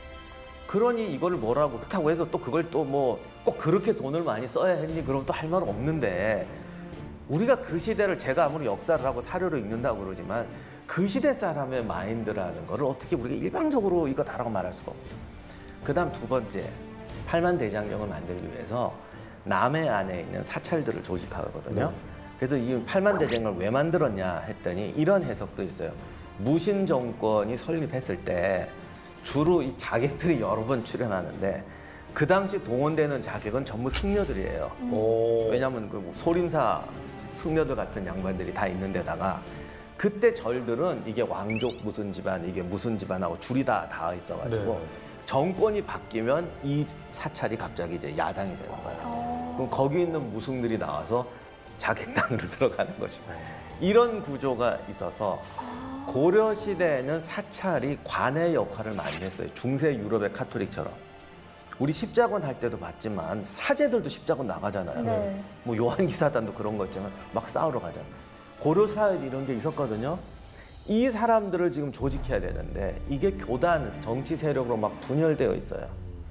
Speaker 4: 그러니 이거를 뭐라고 그렇다고 해서 또 그걸 또 뭐 꼭 그렇게 돈을 많이 써야 했니? 그럼 또 할 말은 없는데 우리가 그 시대를 제가 아무리 역사를 하고 사료를 읽는다고 그러지만 그 시대 사람의 마인드라는 거를 어떻게 우리가 일방적으로 이거다라고 말할 수가 없어요. 그 다음 두 번째, 팔만 대장경을 만들기 위해서 남해 안에 있는 사찰들을 조직하거든요.
Speaker 5: 네.
Speaker 4: 그래서 이 팔만 대장경을 왜 만들었냐 했더니 이런 해석도 있어요. 무신 정권이 설립했을 때 주로 이 자객들이 여러 번 출연하는데 그 당시 동원되는 자객은 전부 승려들이에요.
Speaker 5: 오.
Speaker 4: 왜냐하면 그 소림사 승려들 같은 양반들이 다 있는 데다가 그때 절들은 이게 왕족 무슨 집안, 이게 무슨 집안하고 줄이 다 닿아 있어가지고
Speaker 5: 네.
Speaker 4: 정권이 바뀌면 이 사찰이 갑자기 이제 야당이 되는 거예요.
Speaker 3: 어.
Speaker 4: 그럼 거기 있는 무승들이 나와서 자객당으로 들어가는 거죠. 이런 구조가 있어서 고려 시대에는 사찰이 관의 역할을 많이 했어요. 중세 유럽의 카톨릭처럼. 우리 십자군 할 때도 봤지만 사제들도 십자군 나가잖아요.
Speaker 3: 네.
Speaker 4: 뭐 요한기사단도 그런 거 있지만 막 싸우러 가잖아요. 고려 사회에 이런 게 있었거든요. 이 사람들을 지금 조직해야 되는데 이게 교단, 정치 세력으로 막 분열되어 있어요.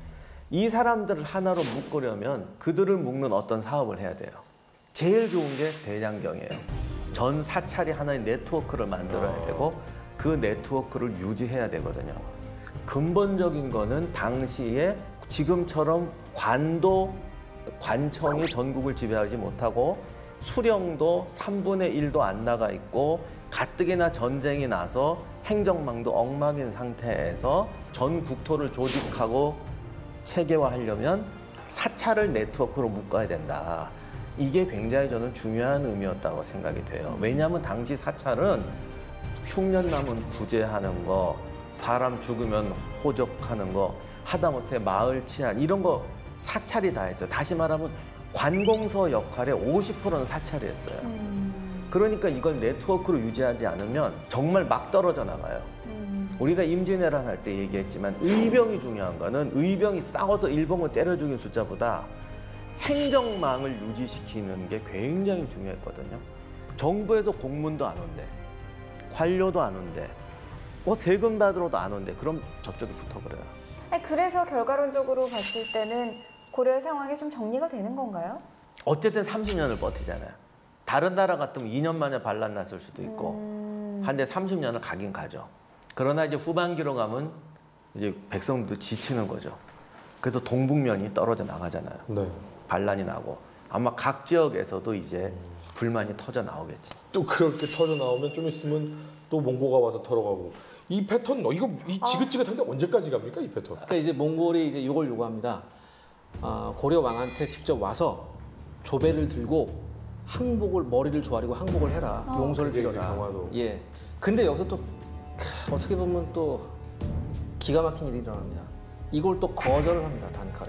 Speaker 4: 이 사람들을 하나로 묶으려면 그들을 묶는 어떤 사업을 해야 돼요. 제일 좋은 게 대장경이에요. 전 사찰이 하나의 네트워크를 만들어야 되고 그 네트워크를 유지해야 되거든요. 근본적인 거는 당시에 지금처럼 관도, 관청이 전국을 지배하지 못하고 수령도 삼분의 일도 안 나가 있고 가뜩이나 전쟁이 나서 행정망도 엉망인 상태에서 전 국토를 조직하고 체계화하려면 사찰을 네트워크로 묶어야 된다. 이게 굉장히 저는 중요한 의미였다고 생각이 돼요. 왜냐하면 당시 사찰은 흉년 남은 구제하는 거, 사람 죽으면 호적하는 거, 하다못해 마을 치안 이런 거 사찰이 다 했어요. 다시 말하면 관공서 역할의 오십 퍼센트는 사찰이 했어요.
Speaker 3: 음.
Speaker 4: 그러니까 이걸 네트워크로 유지하지 않으면 정말 막 떨어져 나가요.
Speaker 3: 음.
Speaker 4: 우리가 임진왜란 할 때 얘기했지만 의병이 중요한 거는 의병이 싸워서 일본을 때려 죽인 숫자보다 행정망을 유지시키는 게 굉장히 중요했거든요. 정부에서 공문도 안 온대. 관료도 안 온대. 뭐 세금 받으러도 안 온대. 그럼 저쪽에 붙어버려요.
Speaker 3: 아니, 그래서 결과론적으로 봤을 때는 고려의 상황이 좀 정리가 되는 건가요?
Speaker 4: 어쨌든 삼십 년을 버티잖아요. 다른 나라 같으면 이 년 만에 반란 났을 수도 있고
Speaker 3: 음.
Speaker 4: 한데 삼십 년을 가긴 가죠. 그러나 이제 후반기로 가면 이제 백성들도 지치는 거죠. 그래서 동북면이 떨어져 나가잖아요.
Speaker 5: 네.
Speaker 4: 반란이 나고 아마 각 지역에서도 이제 불만이 터져 나오겠지.
Speaker 5: 또 그렇게 터져 나오면 좀 있으면 또 몽고가 와서 털어가고 이 패턴 어, 이거 이 지긋지긋한데 언제까지 갑니까 이 패턴?
Speaker 2: 그러니까 이제 몽골이 이제 이걸 요구합니다. 아, 고려 왕한테 직접 와서 조배를 들고 항복을 머리를 조아리고 항복을 해라. 용서를
Speaker 5: 그게 이제
Speaker 2: 빌어라.
Speaker 5: 경화도.
Speaker 2: 예. 근데 여기서 또 캬, 어떻게 보면 또 기가 막힌 일이 일어납니다. 이걸 또 거절을 합니다. 단칼에.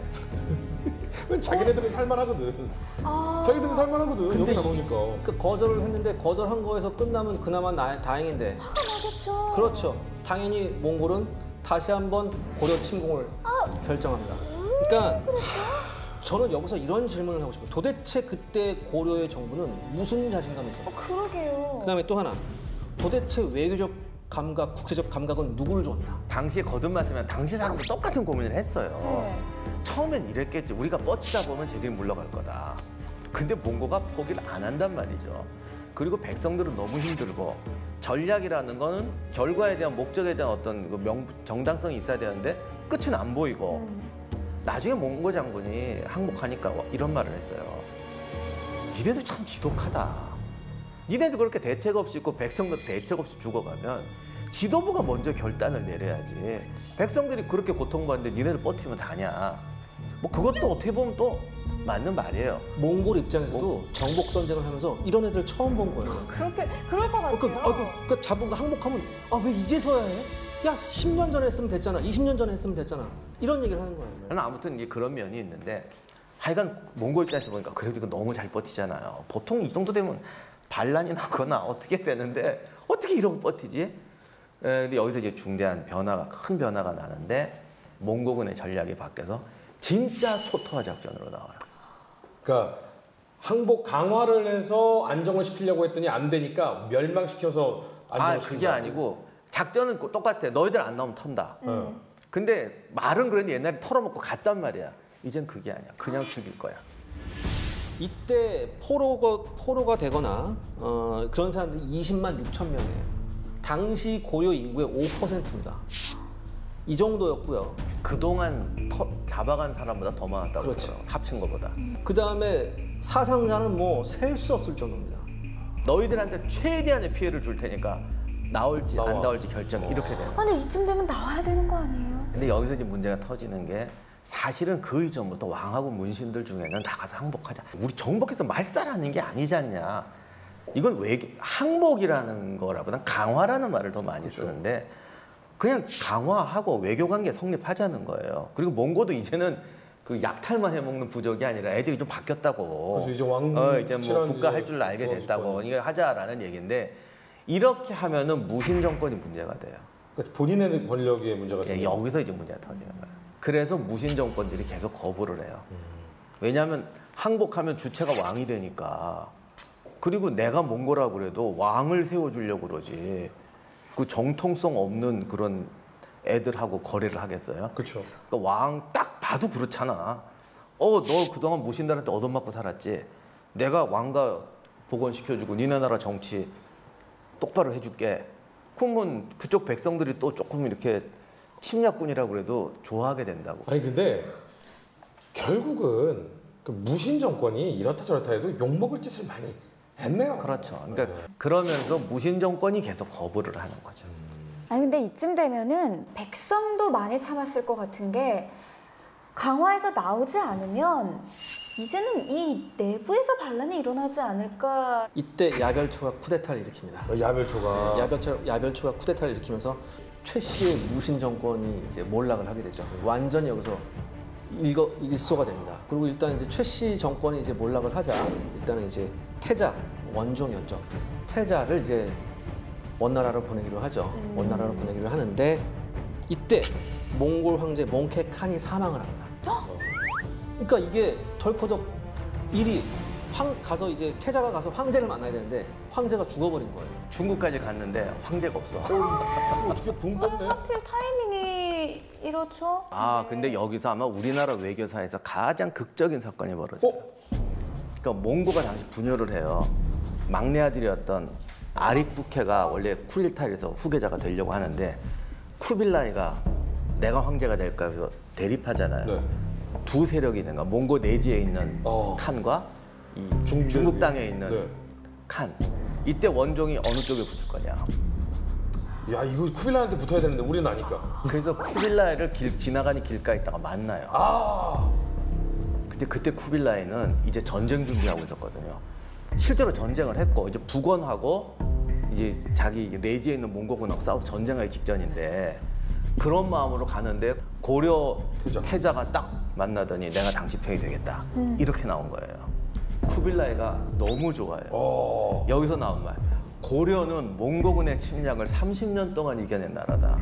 Speaker 5: 자기네들은 살만하거든.
Speaker 3: 아.
Speaker 5: 자기들은 살만하거든.
Speaker 2: 근데
Speaker 5: 여기 나오니까.
Speaker 2: 그 거절을 했는데 거절한 거에서 끝나면 그나마 나, 다행인데.
Speaker 3: 화가 나겠죠.
Speaker 2: 그렇죠. 당연히 몽골은 다시 한번 고려 침공을 결정합니다. 그러니까 저는 여기서 이런 질문을 하고 싶어요. 도대체 그때 고려의 정부는 무슨 자신감이 있어요?
Speaker 3: 어, 그러게요.
Speaker 2: 그다음에 또 하나, 도대체 외교적 감각, 국제적 감각은 누구를 줬나?
Speaker 4: 당시에 거듭났으면 당시 사람도 똑같은 고민을 했어요.
Speaker 3: 네.
Speaker 4: 처음엔 이랬겠지. 우리가 뻗치다 보면 쟤들이 물러갈 거다. 근데 몽고가 포기를 안 한단 말이죠. 그리고 백성들은 너무 힘들고 전략이라는 거는 결과에 대한 목적에 대한 어떤 그 명, 정당성이 있어야 되는데 끝은 안 보이고
Speaker 3: 음.
Speaker 4: 나중에 몽고 장군이 항복하니까 이런 말을 했어요. 니네들 참 지독하다. 니네들 그렇게 대책 없이 있고 백성들 대책 없이 죽어가면 지도부가 먼저 결단을 내려야지. 백성들이 그렇게 고통받는데 니네들 버티면 다냐. 뭐 그것도 어떻게 보면 또 맞는 말이에요.
Speaker 2: 몽골 입장에서도 정복 전쟁을 하면서 이런 애들 처음 본 거예요.
Speaker 3: 그렇게 그럴 것 같아요.
Speaker 2: 그, 아, 그, 그 잡은 거 항복하면 아 왜 이제서야 해? 야 십 년 전에 했으면 됐잖아. 이십 년 전에 했으면 됐잖아. 이런 얘기를 하는 거예요.
Speaker 4: 저는 아무튼 이제 그런 면이 있는데 하여간 몽골 입장에서 보니까 그래도 이거 너무 잘 버티잖아요. 보통 이 정도 되면 반란이 나거나 어떻게 되는데 어떻게 이러고 버티지? 에, 근데 여기서 이제 중대한 변화가 큰 변화가 나는데 몽고군의 전략이 바뀌어서 진짜 초토화 작전으로 나와요.
Speaker 5: 그러니까 항복 강화를 해서 안정을 시키려고 했더니 안 되니까 멸망시켜서 안정을
Speaker 4: 아
Speaker 5: 시킨
Speaker 4: 그게
Speaker 5: 거야.
Speaker 4: 아니고 작전은 똑같아. 너희들 안 나오면 턴다.
Speaker 5: 응.
Speaker 4: 근데 말은 그랬는데 옛날에 털어먹고 갔단 말이야. 이젠 그게 아니야. 그냥 죽일 거야.
Speaker 2: 이때 포로가, 포로가 되거나 어, 그런 사람들이 이십만 육천 명이에요. 당시 고려 인구의 오 퍼센트입니다. 이 정도였고요.
Speaker 4: 그동안 터, 잡아간 사람보다 더 많았다고
Speaker 2: 그렇죠.
Speaker 4: 그러더라고요. 합친 것보다.
Speaker 2: 그 다음에 사상자는 뭐 셀 수 없을 정도입니다.
Speaker 4: 너희들한테 최대한의 피해를 줄 테니까 나올지
Speaker 5: 나와.
Speaker 4: 안 나올지 결정 이렇게 되는
Speaker 3: 아,
Speaker 4: 거야.
Speaker 3: 근데 이쯤 되면 나와야 되는 거 아니에요?
Speaker 4: 근데 여기서 이제 문제가 터지는 게 사실은 그 이전부터 왕하고 문신들 중에는 나가서 항복하자. 우리 정복해서 말살하는 게 아니지 않냐. 이건 외교, 항복이라는 거라보다 강화라는 말을 더 많이 쓰는데 그냥 강화하고 외교관계 성립하자는 거예요. 그리고 몽고도 이제는 그 약탈만 해먹는 부족이 아니라 애들이 좀 바뀌었다고.
Speaker 5: 그래서 이제 왕
Speaker 4: 어, 이제 뭐
Speaker 5: 수치라는
Speaker 4: 국가
Speaker 5: 이제
Speaker 4: 할 줄 알게
Speaker 5: 주어질
Speaker 4: 됐다고.
Speaker 5: 거예요.
Speaker 4: 이거 하자라는 얘기인데 이렇게 하면은 무신 정권이 문제가 돼요.
Speaker 5: 그러니까 본인의 권력에 문제가
Speaker 4: 예,
Speaker 5: 생겨.
Speaker 4: 여기서 이제 문제가 터지는 거예요. 그래서 무신 정권들이 계속 거부를 해요. 왜냐하면 항복하면 주체가 왕이 되니까. 그리고 내가 몽고라고 그래도 왕을 세워주려고 그러지. 그 정통성 없는 그런 애들하고 거래를 하겠어요?
Speaker 5: 그렇죠.
Speaker 4: 그러니까 왕 딱 봐도 그렇잖아. 어, 너 그동안 무신들한테 얻어맞고 살았지. 내가 왕가 복원시켜주고 니네 나라 정치 똑바로 해줄게. 그러면 그쪽 백성들이 또 조금 이렇게 침략군이라고 그래도 좋아하게 된다고.
Speaker 5: 아니 근데 결국은 그 무신 정권이 이렇다 저렇다 해도 욕먹을 짓을 많이 했네요.
Speaker 4: 그렇죠. 그러니까 그러면서 무신 정권이 계속 거부를 하는 거죠.
Speaker 3: 아니 근데 이쯤 되면은 백성도 많이 참았을 것 같은 게 강화에서 나오지 않으면 이제는 이 내부에서 반란이 일어나지 않을까.
Speaker 2: 이때 야별초가 쿠데타를 일으킵니다.
Speaker 5: 야별초가
Speaker 2: 네, 야별초, 야별초가 쿠데타를 일으키면서 최 씨의 무신 정권이 이제 몰락을 하게 되죠. 완전히 여기서 일거, 일소가 됩니다. 그리고 일단 이제 최 씨 정권이 이제 몰락을 하자 일단은 이제 태자 원종이었죠. 태자를 이제 원나라로 보내기로 하죠.
Speaker 3: 음.
Speaker 2: 원나라로 보내기로 하는데 이때 몽골 황제 몽케 칸이 사망을 합니다. 그러니까 이게 덜커덕 일이 황 가서 이제 태자가 가서 황제를 만나야 되는데 황제가 죽어버린 거예요.
Speaker 4: 중국까지 갔는데 황제가 없어.
Speaker 5: 어떻게 붕 떴네.
Speaker 3: 하필 타이밍이 이렇죠?
Speaker 4: 아,
Speaker 3: 네.
Speaker 4: 근데 여기서 아마 우리나라 외교사에서 가장 극적인 사건이 벌어져요.
Speaker 5: 어?
Speaker 4: 그러니까 몽고가 당시 분열을 해요. 막내 아들이었던 아릭부케가 원래 쿠릴탈에서 후계자가 되려고 하는데 쿠빌라이가 내가 황제가 될까 해서 대립하잖아요.
Speaker 5: 네.
Speaker 4: 두 세력이 있는 거야. 몽고 내지에 있는
Speaker 5: 어.
Speaker 4: 칸과 이
Speaker 5: 중국에
Speaker 4: 중국 땅에
Speaker 5: 있는.
Speaker 4: 있는
Speaker 5: 네.
Speaker 4: 칸. 이때 원종이 어느 쪽에 붙을 거냐.
Speaker 5: 야 이거 쿠빌라이한테 붙어야 되는데 우리는 아니까.
Speaker 4: 그래서 쿠빌라이를 길, 지나가는 길가에 있다가 만나요.
Speaker 5: 아.
Speaker 4: 근데 그때 쿠빌라이는 이제 전쟁 준비하고 있었거든요. 실제로 전쟁을 했고 이제 북원하고 이제 자기 내지에 있는 몽고군하고 싸워 전쟁하기 직전인데 그런 마음으로 가는데 고려
Speaker 5: 태자.
Speaker 4: 태자가 딱 만나더니 내가 당신 편이 되겠다 이렇게 나온 거예요. 쿠빌라이가 너무 좋아해요.
Speaker 5: 어.
Speaker 4: 여기서 나온 말. 고려는 몽고군의 침략을 삼십 년 동안 이겨낸 나라다.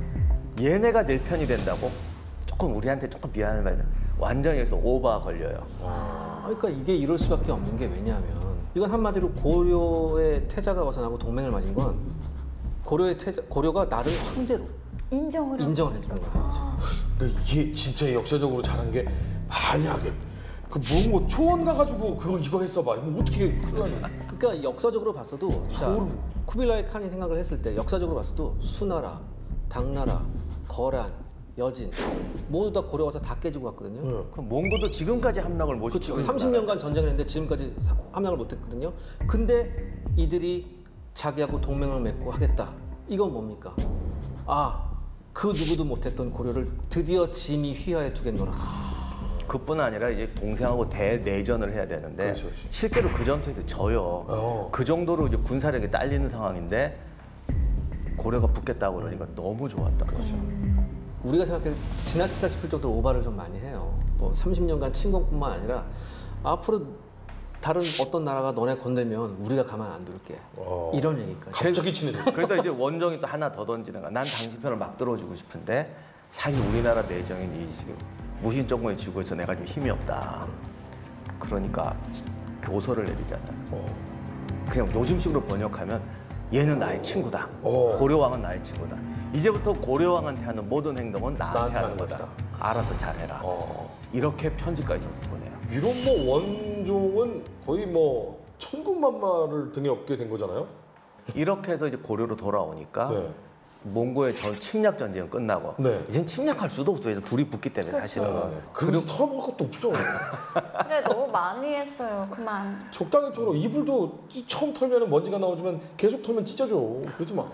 Speaker 4: 얘네가 내 편이 된다고? 조금 우리한테 조금 미안한 말이야. 완전히 해서 오바 걸려요.
Speaker 2: 그러니까 이게 이럴 수밖에 없는 게 왜냐하면 이건 한마디로 고려의 태자가 벗어나고 동맹을 맺은 건 고려의 태자, 고려가 나를 황제로
Speaker 3: 인정을 하고
Speaker 2: 인정을 해주는 거예요.
Speaker 5: 그러니까 이게 진짜 역사적으로 잘한 게 만약에 그 몽고 초원 가가지고 그거 이거 했어봐. 이거 어떻게 큰일 나냐.
Speaker 2: 그러니까 역사적으로 봤어도 자, 쿠빌라이 칸이 생각을 했을 때 역사적으로 봤어도 수나라, 당나라, 거란, 여진 모두 다 고려 와서 다 깨지고 갔거든요.
Speaker 5: 네.
Speaker 4: 그럼 몽고도 지금까지 함락을 못 시키고 있는
Speaker 2: 삼십 년간 전쟁을 했는데 지금까지 사- 함락을 못했거든요. 근데 이들이 자기하고 동맹을 맺고 하겠다. 이건 뭡니까? 아, 그 누구도 못했던 고려를 드디어 짐이 휘하에 두겠노라.
Speaker 4: 그뿐 아니라 이제 동생하고 대내전을 해야 되는데
Speaker 5: 그렇죠, 그렇죠.
Speaker 4: 실제로 그 전투에서 져요.
Speaker 5: 어.
Speaker 4: 그 정도로 이제 군사력이 딸리는 상황인데 고려가 붙겠다고 그러니까 너무 좋았다. 그렇죠.
Speaker 2: 우리가 생각해 지나치다 싶을 정도로 오바를 좀 많이 해요. 뭐 삼십 년간 침공뿐만 아니라 앞으로 다른 어떤 나라가 너네 건들면 우리가 가만 안 둘게.
Speaker 5: 어.
Speaker 2: 이런 얘기까지.
Speaker 5: 갑자기 친해졌어.
Speaker 4: 그러다 이제 원정이 또 하나 더 던지는 거야. 난 당신 편을 막 들어주고 싶은데 사실 우리나라 내정인 이 지금 무신정권에 쥐고 있어 내가 좀 힘이 없다. 그러니까 교서를 내리잖아요.
Speaker 5: 어.
Speaker 4: 그냥 요즘식으로 번역하면 얘는 나의 친구다.
Speaker 5: 어.
Speaker 4: 고려왕은 나의 친구다. 이제부터 고려왕한테 하는 모든 행동은 나한테,
Speaker 5: 나한테
Speaker 4: 하는
Speaker 5: 하는
Speaker 4: 거다.
Speaker 5: 것이다.
Speaker 4: 알아서 잘해라.
Speaker 5: 어.
Speaker 4: 이렇게 편지까지 써서 보내요.
Speaker 5: 이런 뭐 원종은 거의 뭐 천군만마를 등에 업게 된 거잖아요.
Speaker 4: 이렇게 해서 이제 고려로 돌아오니까
Speaker 5: 네.
Speaker 4: 몽고의 전 침략 전쟁은 끝나고
Speaker 5: 네.
Speaker 4: 이젠 침략할 수도 없어요. 둘이 붙기 때문에
Speaker 3: 그렇죠.
Speaker 4: 사실은.
Speaker 5: 그래서 털어먹을 것도 없어.
Speaker 3: 그래 너무 많이 했어요. 그만.
Speaker 5: 적당히 털어. 이불도 처음 털면 먼지가 나오지만 계속 털면 찢어져. 그러지 마.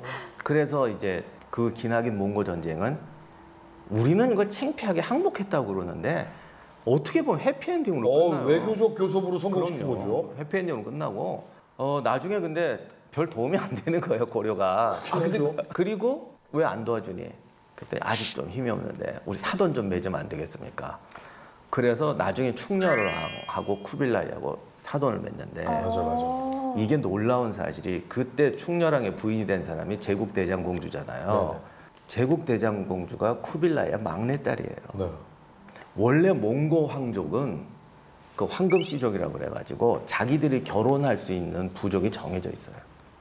Speaker 4: 그래서 이제 그 기나긴 몽고 전쟁은 우리는 이걸 창피하게 항복했다고 그러는데 어떻게 보면 해피엔딩으로
Speaker 5: 어,
Speaker 4: 끝나요.
Speaker 5: 외교적 교섭으로 성공시킨
Speaker 4: 그럼요.
Speaker 5: 거죠.
Speaker 4: 해피엔딩으로 끝나고 어, 나중에 근데 별 도움이 안 되는 거예요 고려가.
Speaker 5: 아, 근데
Speaker 4: 그리고 왜 안 도와주니? 그랬더니 아직 좀 힘이 없는데 우리 사돈 좀 맺으면 안 되겠습니까? 그래서 나중에 충렬하고 쿠빌라이하고 사돈을 맺는데
Speaker 5: 맞아, 맞아.
Speaker 3: 어.
Speaker 4: 이게 놀라운 사실이 그때 충렬왕의 부인이 된 사람이 제국대장공주잖아요.
Speaker 5: 네.
Speaker 4: 제국대장공주가 쿠빌라이의 막내딸이에요.
Speaker 5: 네.
Speaker 4: 원래 몽고 황족은 그 황금씨족이라고 그래가지고 자기들이 결혼할 수 있는 부족이 정해져 있어요.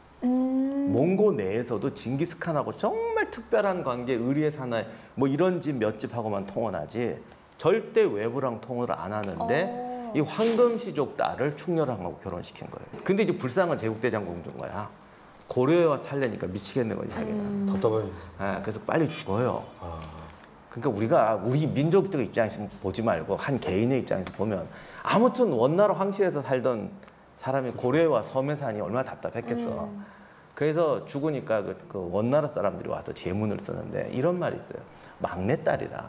Speaker 3: 음.
Speaker 4: 몽고 내에서도 징기스칸하고 정말 특별한 관계, 의리의 사나이 뭐 이런 집 몇 집하고만 통혼하지 절대 외부랑 통을 안 하는데
Speaker 3: 어.
Speaker 4: 이 황금씨족 딸을 충렬왕하고 결혼시킨 거예요. 근데 이제 불쌍한 제국대장공주인 거야. 고려에 와서 살려니까 미치겠는 거지 자기는.
Speaker 5: 답답하니.
Speaker 4: 아, 그래서 빨리 죽어요. 그러니까 우리가 우리 민족적 입장에서 보지 말고 한 개인의 입장에서 보면 아무튼 원나라 황실에서 살던 사람이 고려에 와 섬에 사니 얼마나 답답했겠어.
Speaker 3: 음.
Speaker 4: 그래서 죽으니까 그, 그 원나라 사람들이 와서 제문을 쓰는데 이런 말이 있어요. 막내딸이다.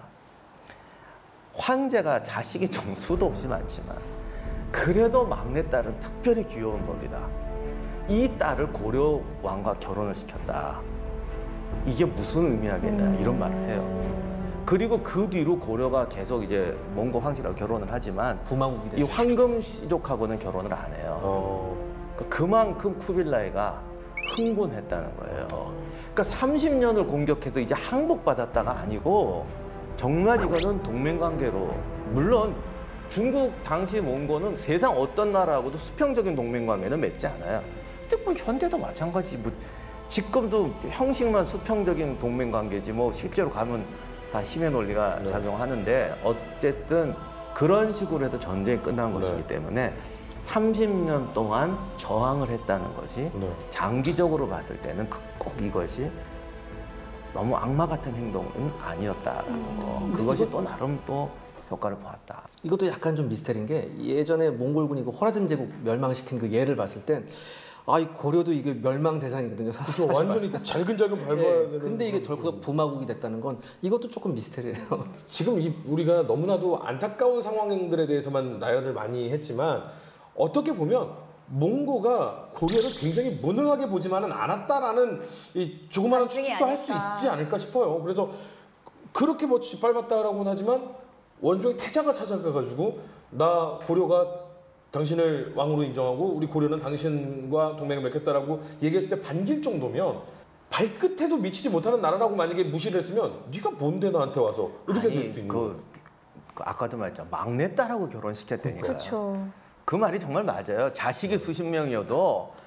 Speaker 4: 황제가 자식이 좀 수도 없이 많지만 그래도 막내딸은 특별히 귀여운 법이다. 이 딸을 고려 왕과 결혼을 시켰다. 이게 무슨 의미하겠냐 이런 말을 해요. 그리고 그 뒤로 고려가 계속 이제 몽고 황실하고 결혼을 하지만
Speaker 2: 부마국이
Speaker 4: 이
Speaker 2: 되죠.
Speaker 4: 황금씨족하고는 결혼을 안 해요.
Speaker 5: 어.
Speaker 4: 그러니까 그만큼 쿠빌라이가 흥분했다는 거예요. 그러니까 삼십 년을 공격해서 이제 항복받았다가 아니고 정말 이거는 동맹관계로 물론 중국 당시 몽고는 세상 어떤 나라하고도 수평적인 동맹관계는 맺지 않아요. 근데 뭐 현대도 마찬가지. 뭐 지금도 형식만 수평적인 동맹관계지 뭐 실제로 가면 다 힘의 논리가
Speaker 5: 네.
Speaker 4: 작용하는데 어쨌든 그런 식으로 해도 전쟁이 끝난 것이기
Speaker 5: 네.
Speaker 4: 때문에 삼십 년 동안 저항을 했다는 것이
Speaker 5: 네.
Speaker 4: 장기적으로 봤을 때는 그- 꼭 이것이 너무 악마 같은 행동은 아니었다라는 거. 그것이 또 나름 또 효과를 보았다.
Speaker 2: 이것도 약간 좀 미스터리인 게 예전에 몽골군이 그 호라즘 제국 멸망시킨 그 예를 봤을 땐 아, 이 고려도 이게 멸망 대상이거든요.
Speaker 5: 그렇죠. 완전히 잘근잘근 밟아야
Speaker 2: 네,
Speaker 5: 되는.
Speaker 2: 근데 이게
Speaker 5: 그런
Speaker 2: 결국 부마국이 됐다는 건 이것도 조금 미스터리예요.
Speaker 5: 지금 이 우리가 너무나도 안타까운 상황들에 대해서만 나열을 많이 했지만 어떻게 보면 몽고가 고려를 굉장히 무능하게 보지만은 않았다라는 이 조그마한
Speaker 3: 반증이
Speaker 5: 추측도 할 수
Speaker 3: 아닐까.
Speaker 5: 있지 않을까 싶어요. 그래서 그렇게 뭐 짓밟았다라고는 하지만 원종의 태자가 찾아가가지고 나 고려가 당신을 왕으로 인정하고 우리 고려는 당신과 동맹을 맺겠다라고 얘기했을 때 반길 정도면 발끝에도 미치지 못하는 나라라고 만약에 무시를 했으면 네가 뭔데 나한테 와서 이렇게 될 수도 있는 거예요.
Speaker 4: 그, 그 아까도 말했잖아. 막내딸하고 결혼시켰다니까.
Speaker 3: 그렇죠.
Speaker 4: 그 말이 정말 맞아요. 자식이 수십 명이어도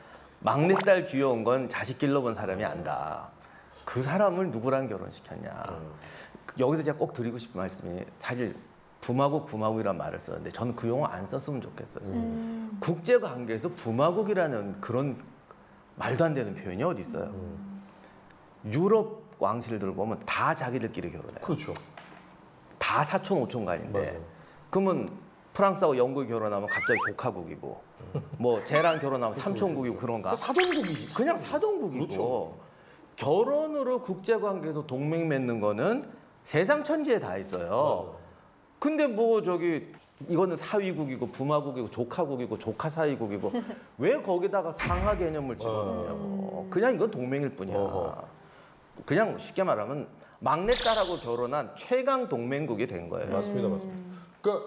Speaker 4: 막내딸 귀여운 건 자식 길러본 사람이 안다. 그 사람을 누구랑 결혼시켰냐.
Speaker 5: 음.
Speaker 4: 여기서 제가 꼭 드리고 싶은 말씀이 사실 부마국 부마국이란 말을 썼는데 저는 그 용어 안 썼으면 좋겠어요.
Speaker 3: 음.
Speaker 4: 국제관계에서 부마국이라는 그런 말도 안 되는 표현이 어디 있어요.
Speaker 5: 음.
Speaker 4: 유럽 왕실들 보면 다 자기들끼리 결혼해요.
Speaker 5: 그렇죠.
Speaker 4: 다 사촌 오촌간인데
Speaker 5: 맞아요.
Speaker 4: 그러면 프랑스하고 영국이 결혼하면 갑자기 조카국이고 뭐 쟤랑 결혼하면 삼촌국이고 그런가?
Speaker 5: 사돈국이지.
Speaker 4: 그냥 사돈국이고
Speaker 5: 그렇죠.
Speaker 4: 결혼으로 국제관계에서 동맹 맺는 거는 세상 천지에 다 있어요.
Speaker 5: 맞아요.
Speaker 4: 근데 뭐 저기 이거는 사위국이고 부마국이고 조카국이고 조카 사위국이고 왜 거기다가 상하 개념을 집어넣냐고. 그냥 이건 동맹일 뿐이야.
Speaker 5: 어허.
Speaker 4: 그냥 쉽게 말하면 막내딸하고 결혼한 최강 동맹국이 된 거예요.
Speaker 5: 맞습니다, 맞습니다. 그러니까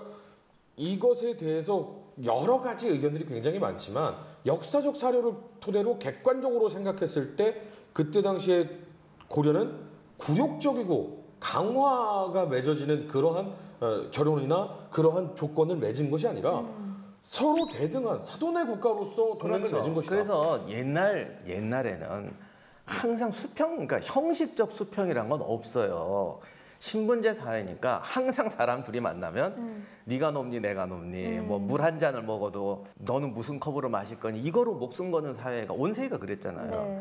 Speaker 5: 이것에 대해서 여러 가지 의견들이 굉장히 많지만 역사적 사료를 토대로 객관적으로 생각했을 때 그때 당시에 고려는 굴욕적이고 강화가 맺어지는 그러한 어, 결혼이나 그러한 조건을 맺은 것이 아니라 음. 서로 대등한 사돈의 국가로서 동맹을 맺은 것이다.
Speaker 4: 그래서 옛날 옛날에는 항상 수평, 그러니까 형식적 수평이란 건 없어요. 신분제 사회니까 항상 사람 둘이 만나면 음. 네가 높니 내가 높니 음. 뭐 물 한 잔을 먹어도 너는 무슨 컵으로 마실 거니 이거로 목숨 거는 사회가 온 세계가 그랬잖아요.
Speaker 3: 네.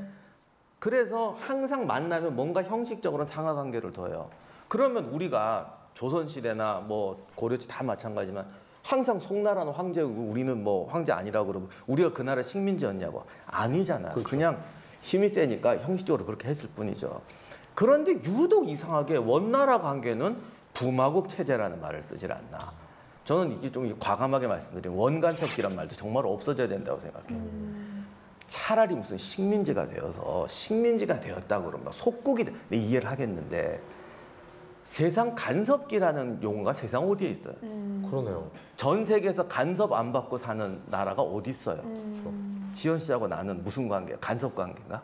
Speaker 4: 그래서 항상 만나면 뭔가 형식적으로는 상하 관계를 둬요. 그러면 우리가 조선시대나 뭐 고려시 다 마찬가지지만 항상 송나라는 황제고 우리는 뭐 황제 아니라고 그러고 우리가 그 나라 식민지였냐고 아니잖아요. 그렇죠. 그냥 힘이 세니까 형식적으로 그렇게 했을 뿐이죠. 그런데 유독 이상하게 원나라 관계는 부마국 체제라는 말을 쓰질 않나. 저는 이게 좀 과감하게 말씀드리면 원간섭기란 말도 정말 없어져야 된다고 생각해요. 음. 차라리 무슨 식민지가 되어서 식민지가 되었다고 그러면 속국이 돼. 네, 이해를 하겠는데 세상 간섭기라는 용어가 세상 어디에 있어요?
Speaker 3: 음.
Speaker 5: 그러네요.
Speaker 4: 전 세계에서 간섭 안 받고 사는 나라가 어디 있어요?
Speaker 3: 음.
Speaker 4: 지연 씨하고 나는 무슨 관계야? 간섭 관계인가?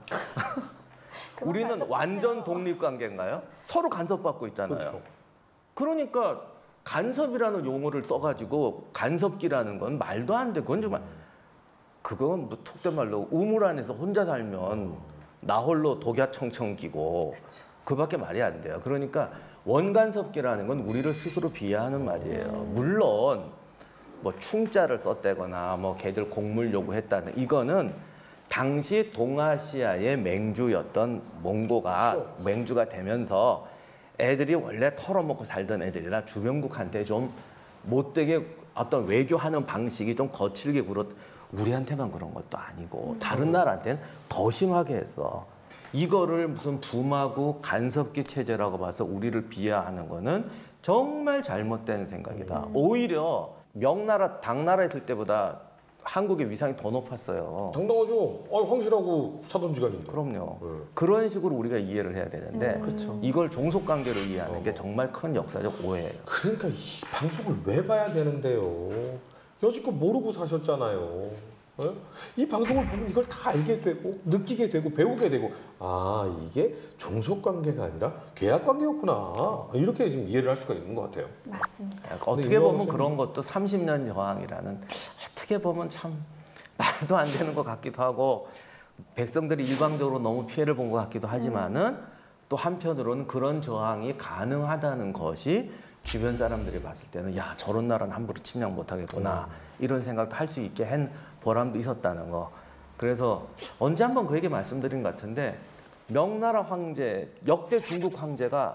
Speaker 4: 우리는 완전 독립 관계인가요? 서로 간섭받고 있잖아요.
Speaker 5: 그렇죠.
Speaker 4: 그러니까 간섭이라는 용어를 써가지고 간섭기라는 건 말도 안 돼. 그건 정말 그건 뭐 톡된 말로 우물 안에서 혼자 살면 나 홀로 독야청청기고 그밖에 말이 안 돼요. 그러니까 원간섭기라는 건 우리를 스스로 비하하는 말이에요. 물론 뭐 충자를 썼다거나 뭐 걔들 곡물 요구했다는 이거는 당시 동아시아의 맹주였던 몽고가 그렇죠. 맹주가 되면서 애들이 원래 털어먹고 살던 애들이라 주변국한테 좀 못되게 어떤 외교하는 방식이 좀 거칠게 굴었. 우리한테만 그런 것도 아니고 다른 나라한테는 더 심하게 했어. 이거를 무슨 부마국 간섭기 체제라고 봐서 우리를 비하하는 거는 정말 잘못된 생각이다. 음. 오히려 명나라, 당나라 했을 때보다 한국의 위상이 더 높았어요.
Speaker 5: 당당하죠. 아, 황실하고 사돈지간인데.
Speaker 4: 그럼요.
Speaker 5: 네.
Speaker 4: 그런 식으로 우리가 이해를 해야 되는데
Speaker 3: 음. 그렇죠.
Speaker 4: 이걸 종속관계로 이해하는
Speaker 5: 어.
Speaker 4: 게 정말 큰 역사적 오해예요.
Speaker 5: 그러니까 이 방송을 왜 봐야 되는데요. 여지껏 모르고 사셨잖아요. 네? 이 방송을 보면 이걸 다 알게 되고 느끼게 되고 배우게 되고 아 이게 종속관계가 아니라 계약관계였구나 이렇게 지금 이해를 할 수가 있는 것 같아요.
Speaker 3: 맞습니다.
Speaker 4: 어떻게 보면 그런 것도 삼십 년 저항이라는 어떻게 보면 참 말도 안 되는 것 같기도 하고 백성들이 일방적으로 너무 피해를 본 것 같기도 하지만은 또 한편으로는 그런 저항이 가능하다는 것이 주변 사람들이 봤을 때는 야 저런 나라는 함부로 침략 못하겠구나 이런 생각도 할 수 있게 한 보람도 있었다는 거. 그래서 언제 한번 그 얘기 말씀드린 것 같은데 명나라 황제, 역대 중국 황제가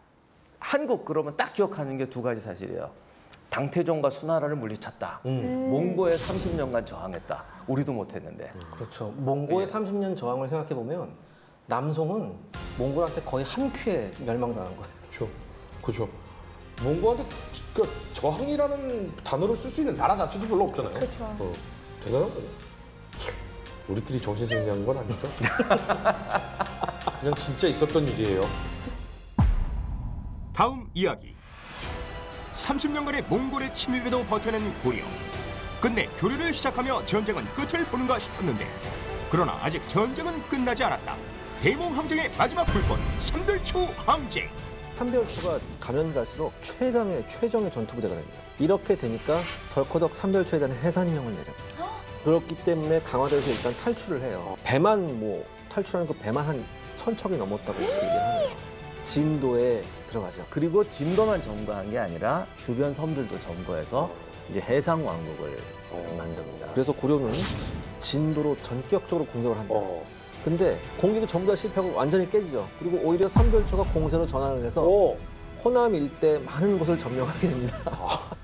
Speaker 4: 한국 그러면 딱 기억하는 게 두 가지 사실이에요. 당태종과 수나라를 물리쳤다.
Speaker 5: 음.
Speaker 4: 몽고에 삼십 년간 저항했다. 우리도 못했는데.
Speaker 2: 그렇죠. 몽고의
Speaker 4: 예.
Speaker 2: 삼십 년 저항을 생각해 보면 남송은 몽골한테 거의 한 큐에 멸망당한 거예요.
Speaker 5: 그렇죠. 그렇죠. 몽고한테 그러니까 저항이라는 단어를 쓸 수 있는 나라 자체도 별로 없잖아요.
Speaker 3: 그렇죠.
Speaker 5: 어, 대단한 거죠. 우리끼리 정신승리한 건 아니죠? 그냥 진짜 있었던 일이에요.
Speaker 1: 다음 이야기. 삼십 년간의 몽골의 침입에도 버텨낸 고려. 끝내 교류를 시작하며 전쟁은 끝을 보는가 싶었는데 그러나 아직 전쟁은 끝나지 않았다. 대몽 항쟁의 마지막 불꽃 삼별초 항쟁.
Speaker 2: 삼별초가 가면 갈수록 최강의 최정의 전투부대가 됩니다. 이렇게 되니까 덜커덕 삼별초에 대한 해산령을 내려요. 그렇기 때문에 강화도에서 일단 탈출을 해요. 배만 뭐 탈출하는 그 배만 한 천척이 넘었다고 그렇게 얘기를 하네요. 진도에 들어가죠.
Speaker 4: 그리고 진도만 점거한 게 아니라 주변 섬들도 점거해서 이제 해상 왕국을 만듭니다.
Speaker 2: 그래서 고려는 진도로 전격적으로 공격을 합니다.
Speaker 5: 어.
Speaker 2: 근데 공격이 전부 다 실패하고 완전히 깨지죠. 그리고 오히려 삼별초가 공세로 전환을 해서
Speaker 5: 어.
Speaker 2: 호남 일대 많은 곳을 점령하게 됩니다.